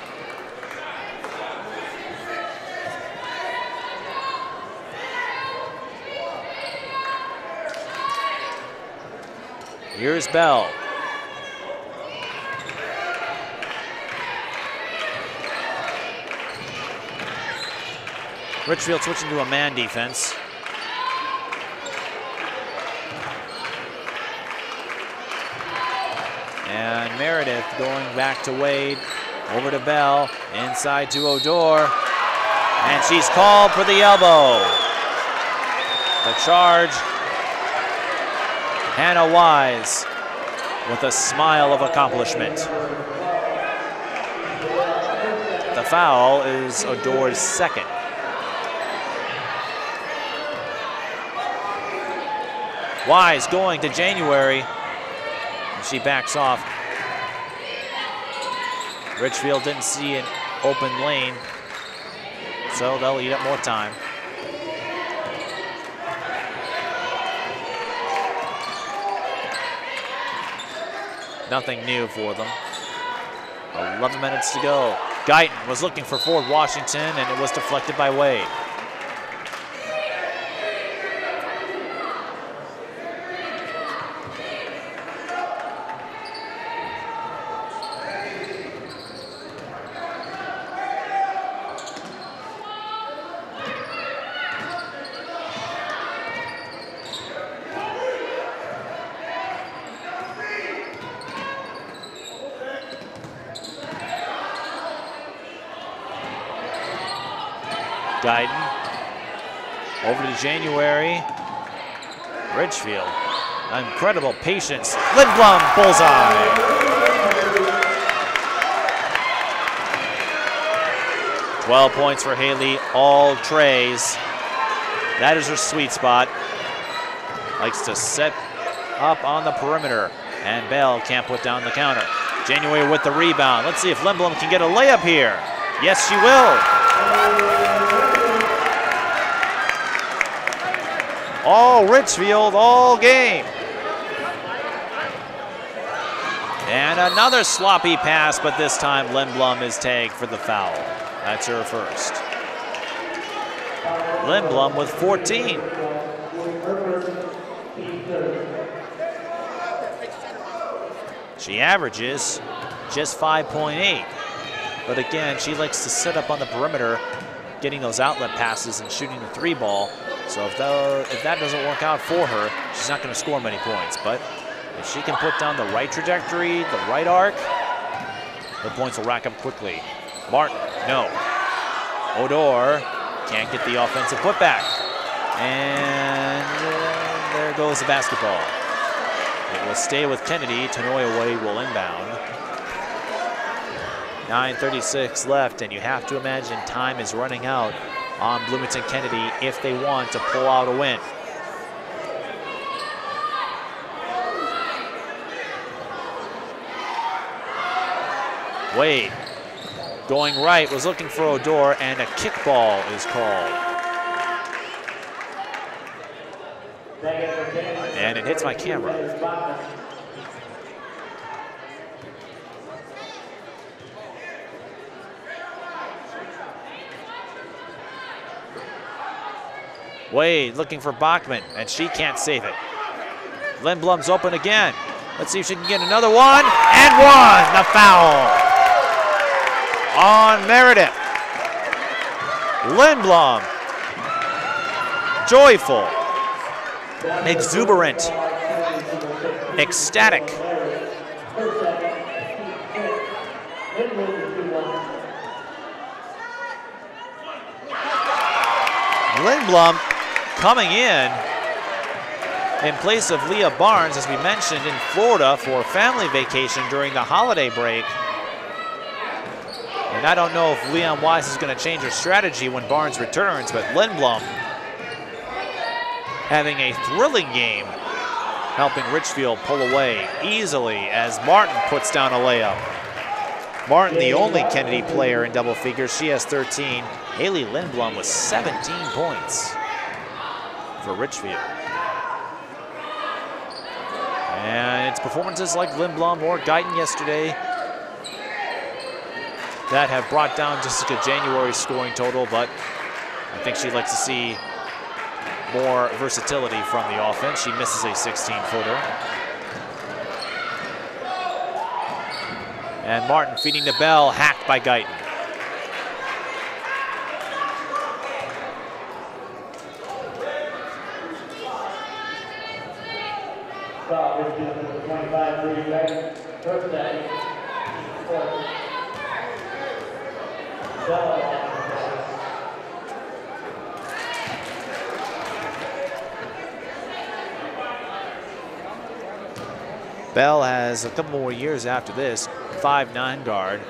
Here's Bell. Richfield switching to a man defense. And Meredith going back to Wade, over to Bell, inside to Odor, and she's called for the elbow. The charge, Hannah Wise with a smile of accomplishment. The foul is Odor's second. Wise going to January. She backs off. Richfield didn't see an open lane, so they'll eat up more time. Nothing new for them. eleven minutes to go. Guyton was looking for Ford Washington, and it was deflected by Wade. Guyton over to January. Richfield, incredible patience. Lindblom, bullseye. twelve points for Haley, all trays. That is her sweet spot. Likes to set up on the perimeter, and Bell can't put down the counter. January with the rebound. Let's see if Lindblom can get a layup here. Yes, she will. All Richfield, all game. And another sloppy pass, but this time Lindblom is tagged for the foul. That's her first. Lindblom with fourteen. She averages just five point eight. But again, she likes to sit up on the perimeter, getting those outlet passes and shooting the three ball. So if, the, if that doesn't work out for her, she's not going to score many points. But if she can put down the right trajectory, the right arc, the points will rack up quickly. Martin, no. Odor can't get the offensive putback. And uh, there goes the basketball. It will stay with Kennedy. Denoya Wade will inbound. nine thirty-six left, and you have to imagine time is running out on Bloomington Kennedy if they want to pull out a win. Wade going right, was looking for Odor, and a kickball is called. And it hits my camera. Wade looking for Bachman, and she can't save it. Lindblom's open again. Let's see if she can get another one, and one, the foul on Meredith. Lindblom, joyful, exuberant, ecstatic. Lindblom coming in in place of Leah Barnes, as we mentioned, in Florida for family vacation during the holiday break. And I don't know if Leon Wise is going to change her strategy when Barnes returns, but Lindblom having a thrilling game, helping Richfield pull away easily as Martin puts down a layup. Martin, the only Kennedy player in double figures. She has thirteen. Haley Lindblom with seventeen points for Richfield. And it's performances like Lindblom or Guyton yesterday that have brought down Jessica January's scoring total, but I think she'd like to see more versatility from the offense. She misses a sixteen footer. And Martin feeding the bell, hacked by Guyton. Bell has a couple more years after this, five nine guard.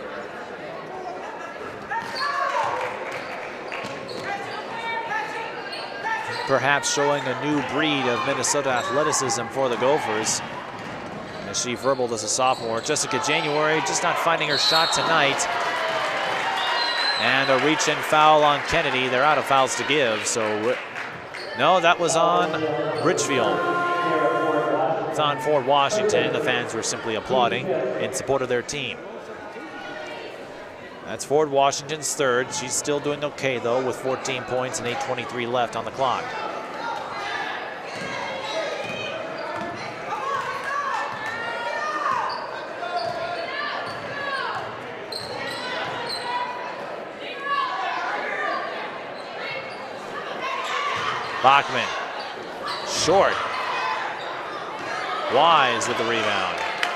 Perhaps showing a new breed of Minnesota athleticism for the Gophers, as she verbaled as a sophomore. Jessica January just not finding her shot tonight. And a reach-in foul on Kennedy. They're out of fouls to give, so no, that was on Richfield. It's on Ford Washington. The fans were simply applauding in support of their team. That's Ford Washington's third. She's still doing okay, though, with fourteen points and eight twenty-three left on the clock. Bachman, short. Wise with the rebound.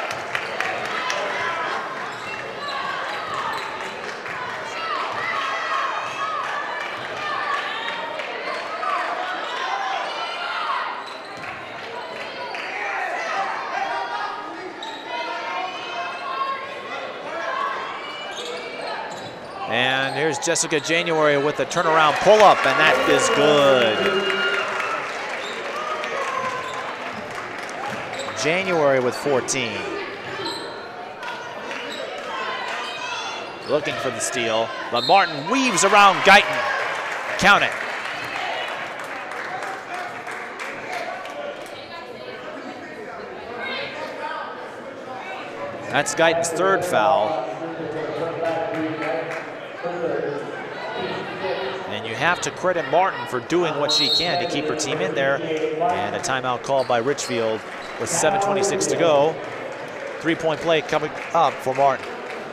And here's Jessica January with the turnaround pull-up, and that is good. January with fourteen. Looking for the steal, but Martin weaves around Guyton. Count it. That's Guyton's third foul. And you have to credit Martin for doing what she can to keep her team in there. And a timeout called by Richfield with seven twenty-six to go. Three-point play coming up for Martin.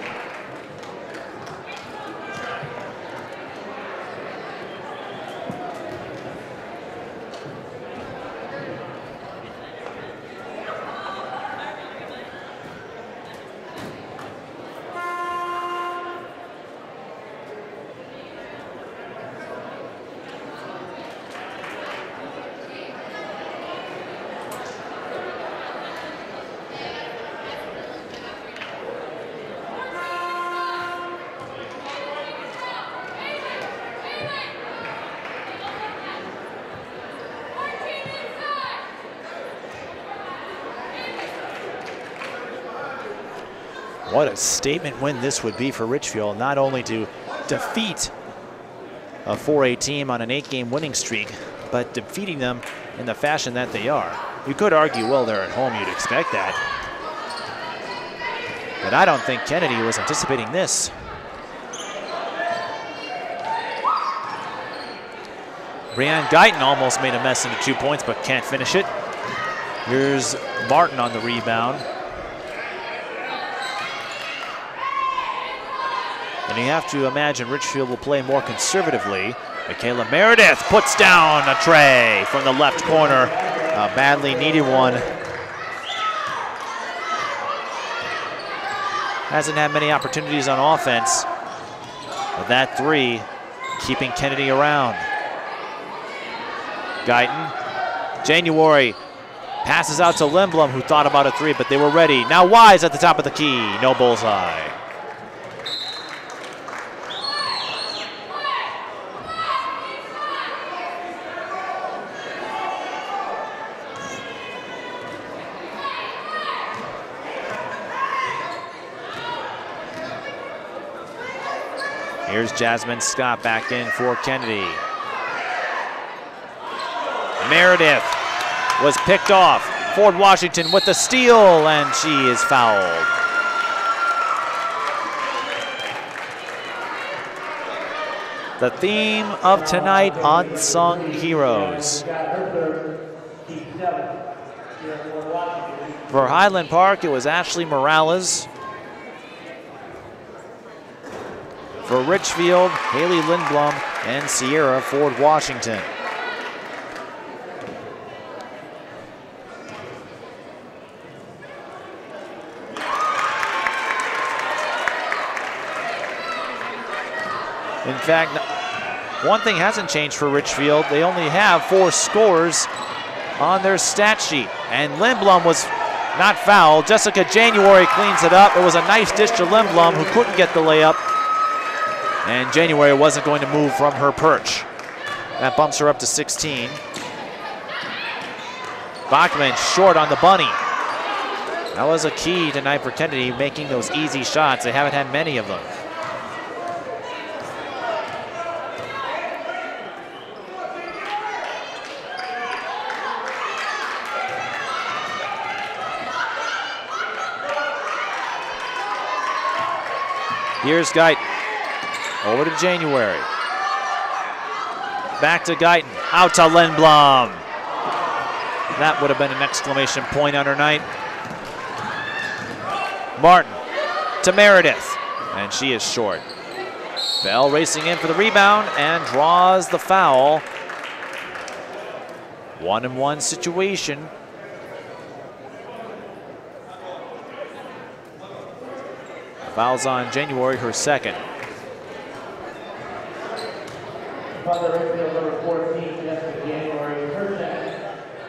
What a statement win this would be for Richfield, not only to defeat a four A team on an eight-game winning streak, but defeating them in the fashion that they are. You could argue, well, they're at home, you'd expect that. But I don't think Kennedy was anticipating this. Brianne Guyton almost made a mess into two points, but can't finish it. Here's Martin on the rebound. And you have to imagine Richfield will play more conservatively. Michaela Meredith puts down a tray from the left corner. A badly needed one. Hasn't had many opportunities on offense. But that three, keeping Kennedy around. Guyton, January passes out to Lindblom, who thought about a three, but they were ready. Now Wise at the top of the key, no bullseye. Here's Jasmine Scott back in for Kennedy. Meredith was picked off. Ford Washington with the steal, and she is fouled. The theme of tonight, unsung heroes. For Highland Park, it was Ashley Morales. For Richfield, Haley Lindblom and Sierra Ford Washington. In fact, one thing hasn't changed for Richfield. They only have four scores on their stat sheet. And Lindblom was not fouled. Jessica January cleans it up. It was a nice dish to Lindblom, who couldn't get the layup. And January wasn't going to move from her perch. That bumps her up to sixteen. Bachman short on the bunny. That was a key tonight for Kennedy, making those easy shots. They haven't had many of them. Here's Guyton. Over to January. Back to Guyton. Out to Lindblom. That would have been an exclamation point on her night. Martin to Meredith. And she is short. Bell racing in for the rebound and draws the foul. One and one situation. Fouls on January, her second. Father Richfield, number fourteen, Jessica January, her second.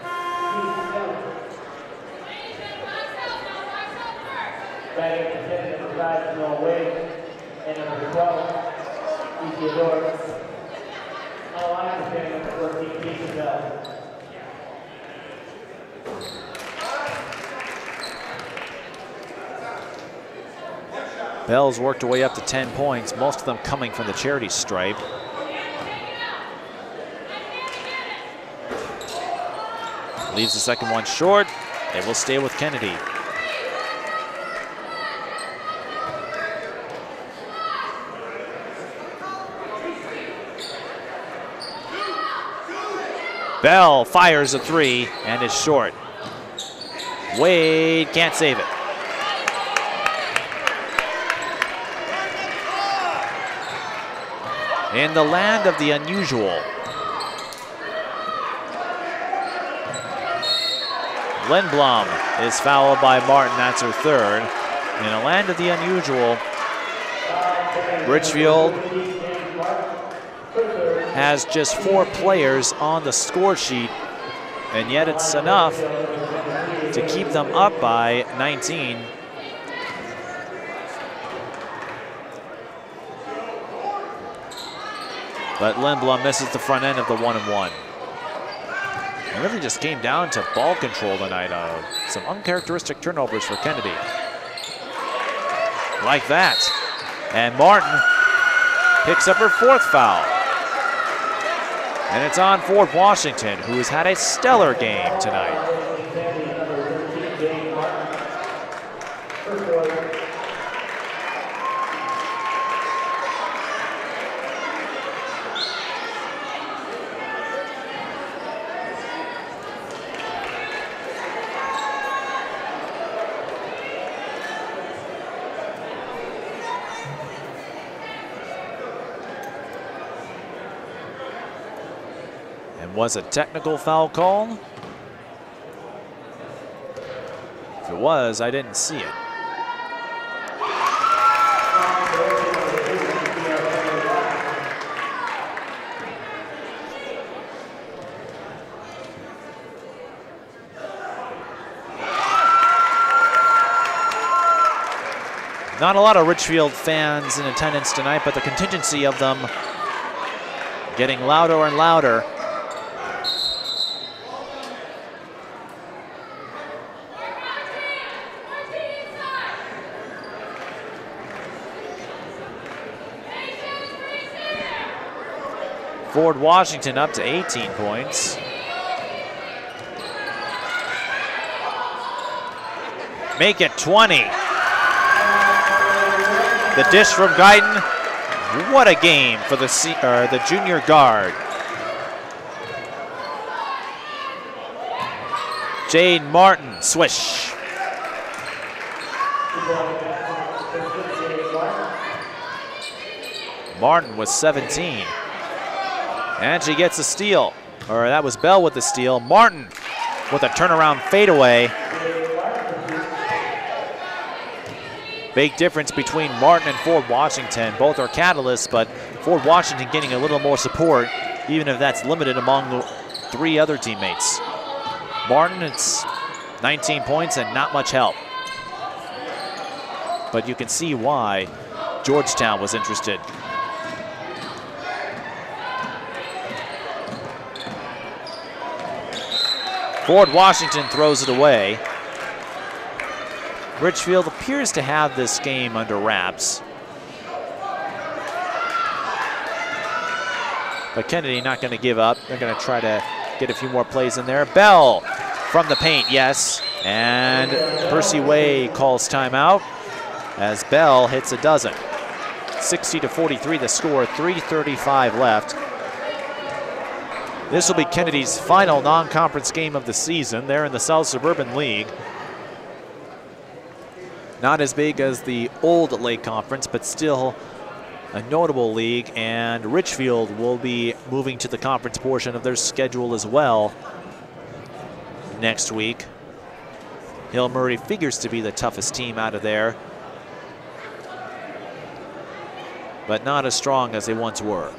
Back at the ten, number five, Noah Wade, and number twelve, Theodore. All I understand, number fourteen, Keisha Bell. Bell's worked her way up to ten points, most of them coming from the charity stripe. Leaves the second one short. They will stay with Kennedy. Bell fires a three and is short. Wade can't save it. In the land of the unusual, Lindblom is fouled by Martin, that's her third. In a land of the unusual, Richfield has just four players on the score sheet, and yet it's enough to keep them up by nineteen. But Lindblom misses the front end of the one and one. It really just came down to ball control tonight. Uh, some uncharacteristic turnovers for Kennedy. Like that. And Martin picks up her fourth foul. And it's on Ford Washington, who has had a stellar game tonight. And was a technical foul call? If it was, I didn't see it. Not a lot of Richfield fans in attendance tonight, but the contingency of them getting louder and louder. Ford Washington up to eighteen points. Make it twenty. The dish from Guyton. What a game for the C or the junior guard. Jade Martin, swish. Martin with seventeen. And she gets a steal. Or that was Bell with the steal. Martin with a turnaround fadeaway. Big difference between Martin and Ford Washington. Both are catalysts, but Ford Washington getting a little more support, even if that's limited among the three other teammates. Martin, it's nineteen points and not much help. But you can see why Georgetown was interested. Ford Washington throws it away. Richfield appears to have this game under wraps. But Kennedy not going to give up. They're going to try to get a few more plays in there. Bell from the paint, yes. And Percy Way calls timeout as Bell hits a dozen. sixty to forty-three the score, three thirty-five left. This will be Kennedy's final non-conference game of the season. They're in the South Suburban League. Not as big as the old Lake Conference, but still a notable league. And Richfield will be moving to the conference portion of their schedule as well next week. Hill Murray figures to be the toughest team out of there, but not as strong as they once were.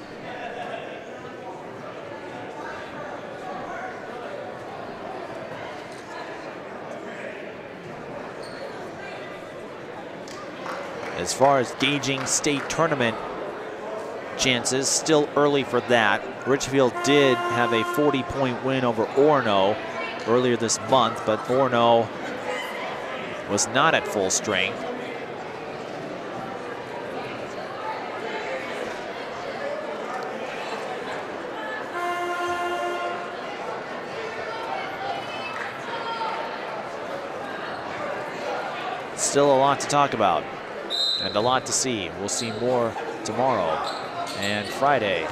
As far as gauging state tournament chances, still early for that. Richfield did have a forty point win over Orono earlier this month, but Orono was not at full strength. Still a lot to talk about and a lot to see. We'll see more tomorrow and Friday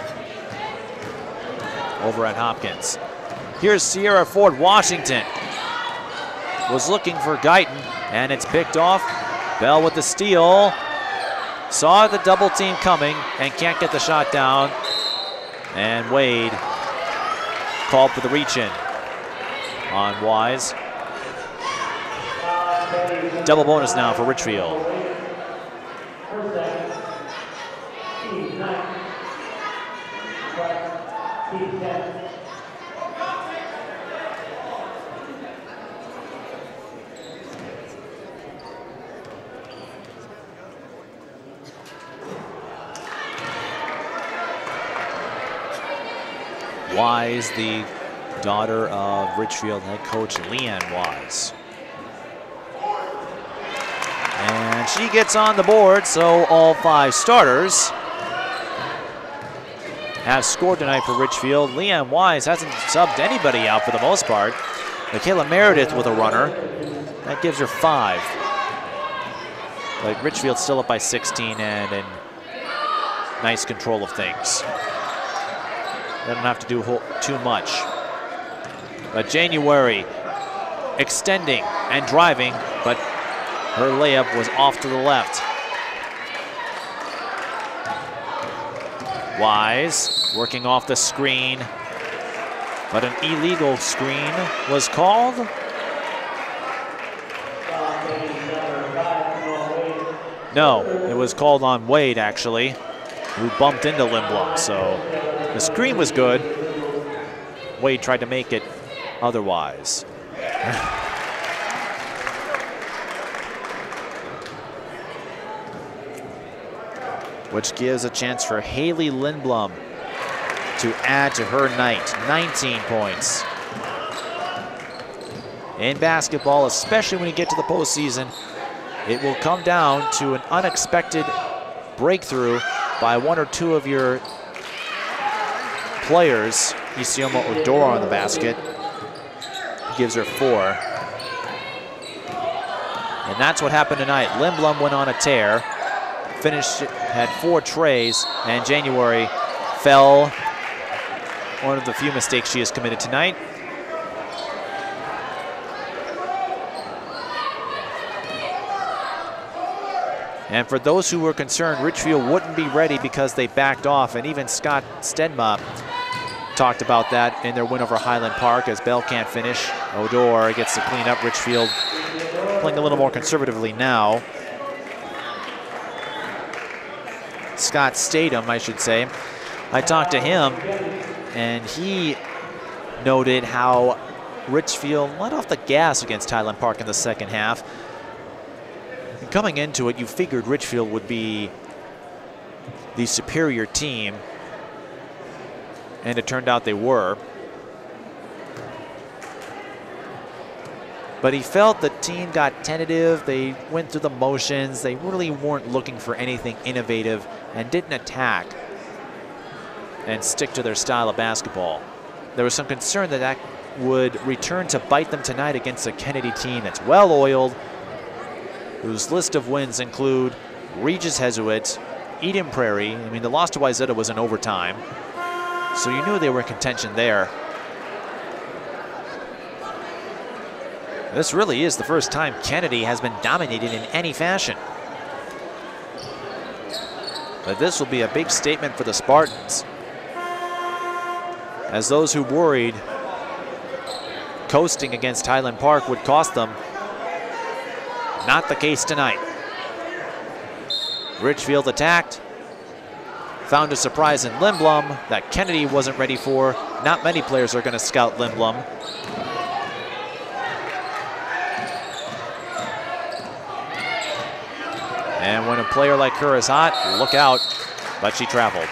over at Hopkins. Here's Sierra Ford Washington. Was looking for Guyton, and it's picked off. Bell with the steal. Saw the double team coming and can't get the shot down. And Wade called for the reach in on Wise. Double bonus now for Richfield. Wise, the daughter of Richfield head coach Leanne Wise. And she gets on the board, so all five starters have scored tonight for Richfield. Leanne Wise hasn't subbed anybody out for the most part. Michaela Meredith with a runner. That gives her five. But Richfield's still up by sixteen and in nice control of things. They don't have to do too much. But January extending and driving, but her layup was off to the left. Wise working off the screen. But an illegal screen was called. No, it was called on Wade, actually, who bumped into Lindblom. So the screen was good. Wade tried to make it otherwise. Which gives a chance for Haley Lindblom to add to her night, nineteen points. In basketball, especially when you get to the postseason, it will come down to an unexpected breakthrough by one or two of your players. Isioma Odor on the basket. Gives her four. And that's what happened tonight. Lindblom went on a tear. Finished, had four trays, and January fell. One of the few mistakes she has committed tonight. And for those who were concerned Richfield wouldn't be ready because they backed off, and even Scott Stedma talked about that in their win over Highland Park as Bell can't finish. Odor gets to clean up. Richfield playing a little more conservatively now. Scott Statham, I should say. I talked to him, and he noted how Richfield let off the gas against Highland Park in the second half. And coming into it, you figured Richfield would be the superior team, and it turned out they were. But he felt the team got tentative, they went through the motions, they really weren't looking for anything innovative and didn't attack and stick to their style of basketball. There was some concern that that would return to bite them tonight against a Kennedy team that's well-oiled, whose list of wins include Regis Jesuit, Eden Prairie. I mean, the loss to Wayzata was in overtime, so you knew they were in contention there. This really is the first time Kennedy has been dominated in any fashion. But this will be a big statement for the Spartans, as those who worried coasting against Highland Park would cost them. Not the case tonight. Richfield attacked, found a surprise in Lindblom that Kennedy wasn't ready for. Not many players are going to scout Lindblom. And when a player like her is hot, look out, but she traveled.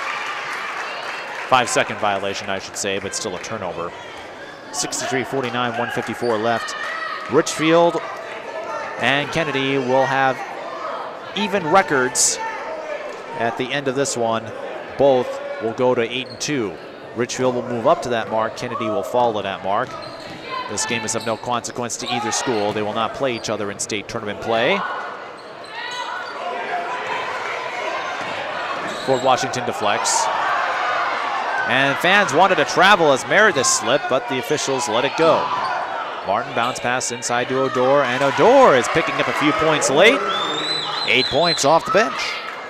Five second violation, I should say, but still a turnover. sixty-three forty-nine, one fifty-four left. Richfield and Kennedy will have even records at the end of this one. Both will go to eight and two. Richfield will move up to that mark. Kennedy will follow that mark. This game is of no consequence to either school. They will not play each other in state tournament play. Fort Washington deflects. And fans wanted to travel as Meredith slipped, but the officials let it go. Martin bounce pass inside to Odor, and Odor is picking up a few points late. Eight points off the bench.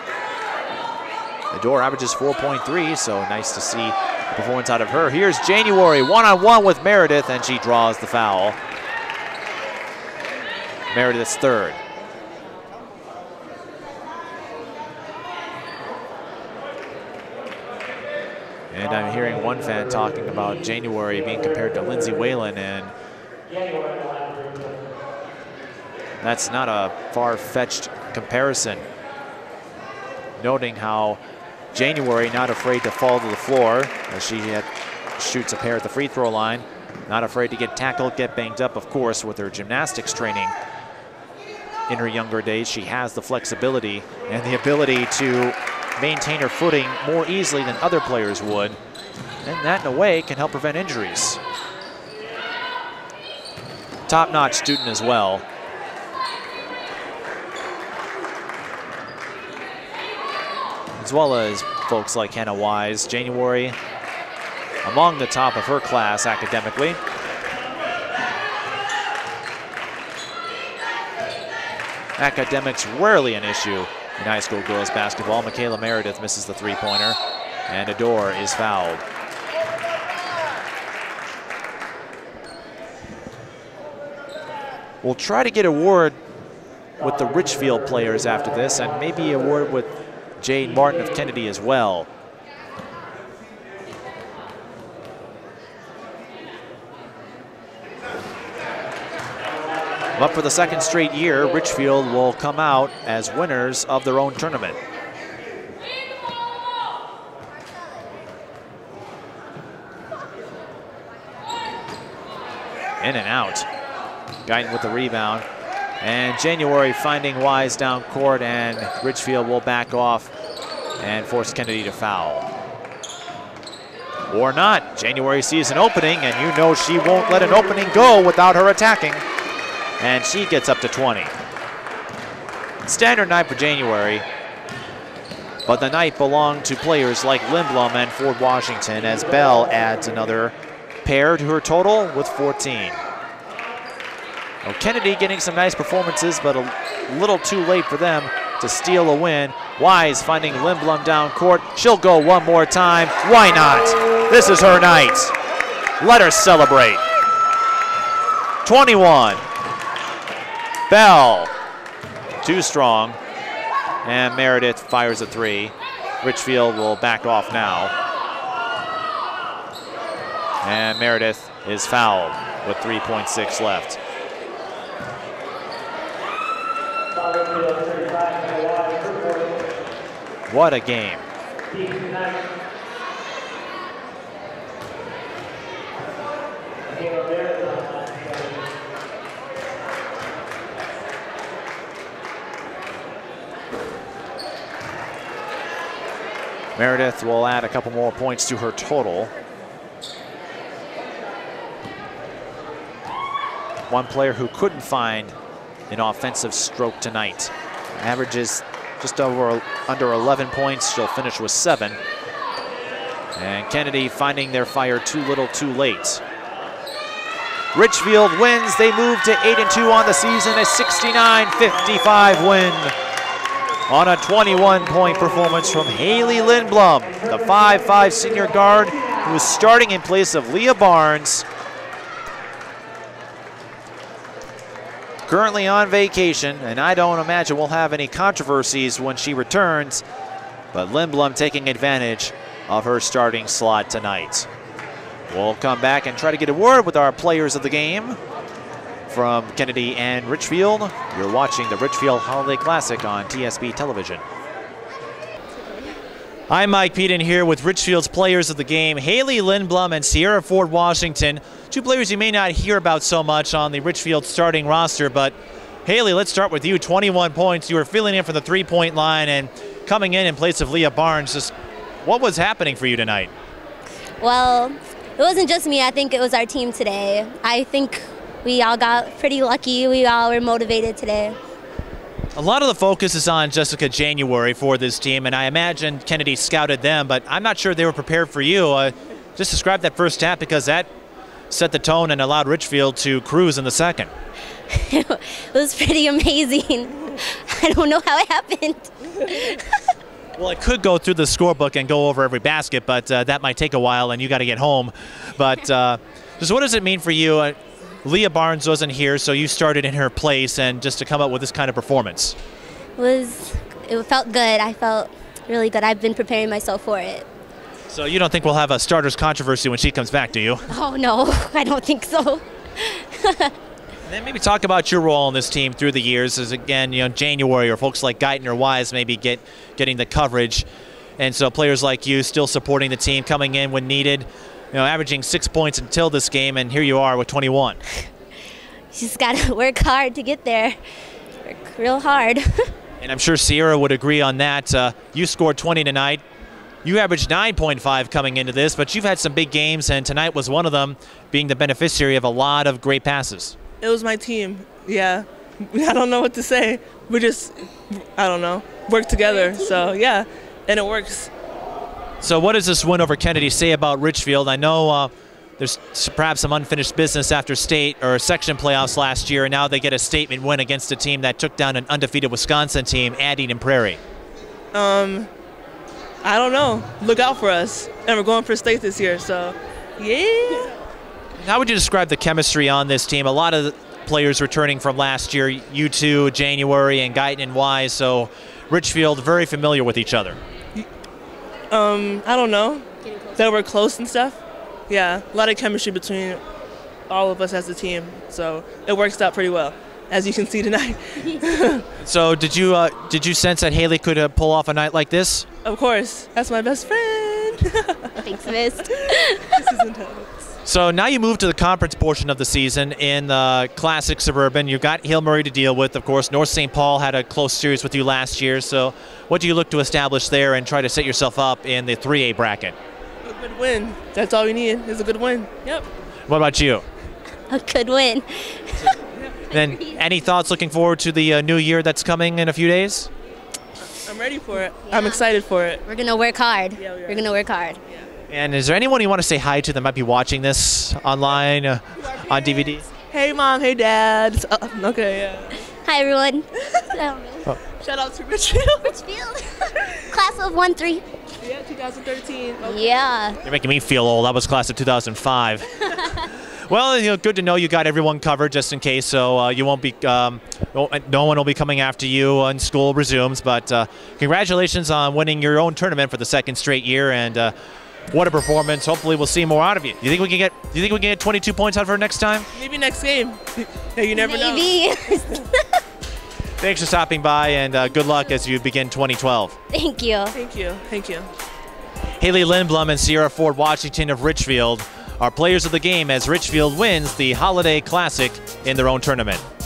Odor averages four point three, so nice to see a performance out of her. Here's January one-on-one with Meredith, and she draws the foul. Meredith's third. And I'm hearing one fan talking about January being compared to Lindsay Whalen, and that's not a far-fetched comparison. Noting how January not afraid to fall to the floor as she had, shoots a pair at the free throw line. Not afraid to get tackled, get banged up, of course, with her gymnastics training. In her younger days, she has the flexibility and the ability to maintain her footing more easily than other players would, and that in a way can help prevent injuries. Top-notch student as well. As well as folks like Hannah Wise. January among the top of her class academically. Academics rarely an issue in high school girls basketball. Michaela Meredith misses the three-pointer, and Odor is fouled. We'll try to get a word with the Richfield players after this, and maybe a word with Jade Martin of Kennedy as well. But for the second straight year, Richfield will come out as winners of their own tournament. In and out. Guyton with the rebound. And January finding Wise down court, and Richfield will back off and force Kennedy to foul. Or not. January sees an opening, and you know she won't let an opening go without her attacking. And she gets up to twenty. Standard night for January, but the night belonged to players like Lindblom and Ford Washington, as Bell adds another pair to her total with fourteen. Well, Kennedy getting some nice performances, but a little too late for them to steal a win. Wise finding Lindblom down court. She'll go one more time. Why not? This is her night. Let her celebrate. twenty-one. Bell, too strong, and Meredith fires a three. Richfield will back off now. And Meredith is fouled with three point six left. What a game. Meredith will add a couple more points to her total. One player who couldn't find an offensive stroke tonight. Averages just over under eleven points. She'll finish with seven. And Kennedy finding their fire too little too late. Richfield wins. They move to eight and two on the season, a sixty-nine fifty-five win on a twenty-one point performance from Haley Lindblom, the five five senior guard who is starting in place of Leah Barnes. Currently on vacation, and I don't imagine we'll have any controversies when she returns, but Lindblom taking advantage of her starting slot tonight. We'll come back and try to get a word with our players of the game from Kennedy and Richfield. You're watching the Richfield Holiday Classic on T S B Television. I'm Mike Peden here with Richfield's players of the game, Haley Lindblom and Sierra Ford Washington. Two players you may not hear about so much on the Richfield starting roster, but Haley, let's start with you. twenty-one points. You were filling in for the three-point line and coming in in place of Leah Barnes. Just what was happening for you tonight? Well, it wasn't just me. I think it was our team today. I think we all got pretty lucky. We all were motivated today. A lot of the focus is on Jessica January for this team, and I imagine Kennedy scouted them, but I'm not sure they were prepared for you. Uh, just describe that first half, because that set the tone and allowed Richfield to cruise in the second. It was pretty amazing. I don't know how it happened. Well, it could go through the scorebook and go over every basket, but uh, that might take a while, and you got to get home. But uh, just what does it mean for you? Uh, Leah Barnes wasn't here, so you started in her place, and just to come up with this kind of performance. It was, it felt good. I felt really good. I've been preparing myself for it. So you don't think we'll have a starter's controversy when she comes back, do you? Oh, no, I don't think so. And then maybe talk about your role on this team through the years, as again, you know, January or folks like Guyton or Wise maybe get getting the coverage, and so players like you still supporting the team, coming in when needed, you know, averaging six points until this game, and here you are with twenty-one. You just gotta work hard to get there. Work real hard. And I'm sure Sierra would agree on that. Uh, you scored twenty tonight. You averaged nine point five coming into this, but you've had some big games, and tonight was one of them, being the beneficiary of a lot of great passes. It was my team, yeah. I don't know what to say. We just, I don't know, work together, so yeah, and it works. So what does this win over Kennedy say about Richfield? I know uh, there's perhaps some unfinished business after state or section playoffs last year, and now they get a statement win against a team that took down an undefeated Wisconsin team, Addington Prairie. Um, I don't know. Look out for us. And we're going for state this year, so yeah. How would you describe the chemistry on this team? A lot of players returning from last year, you two, January, and Guyton and Wise, so Richfield very familiar with each other. Um, I don't know. That we're close and stuff. Yeah, a lot of chemistry between all of us as a team, so it works out pretty well, as you can see tonight. So did you uh, did you sense that Haley could uh, pull off a night like this? Of course, that's my best friend. Thanks, Miss. This is intense. So now you move to the conference portion of the season in the Classic Suburban. You've got Hail Murray to deal with, of course. North Saint Paul had a close series with you last year. So what do you look to establish there and try to set yourself up in the three A bracket? A good win. That's all we need is a good win. Yep. What about you? A good win. Then any thoughts looking forward to the uh, new year that's coming in a few days? I'm ready for it. I'm excited for it. We're going to work hard. Yeah, we are. We're going to work hard. And is there anyone you want to say hi to that might be watching this online, uh, on D V D? Hey, Mom. Hey, Dad. Uh, okay, yeah. Hi, everyone. I don't know. Oh. Shout out to Richfield. Richfield. Class of one three. Yeah, two thousand thirteen. Okay. Yeah. You're making me feel old. That was class of two thousand five. Well, you know, good to know you got everyone covered just in case, so uh, you won't be, um, no, no one will be coming after you when school resumes. But uh, congratulations on winning your own tournament for the second straight year, and uh, what a performance! Hopefully, we'll see more out of you. You think we can get? Do you think we can get twenty-two points out of her next time? Maybe next game. Yeah, you never know. Maybe. Thanks for stopping by, and uh, good luck as you begin twenty twelve. Thank you. Thank you. Thank you. Haley Lindblom and Sierra Ford Washington of Richfield are players of the game as Richfield wins the Holiday Classic in their own tournament.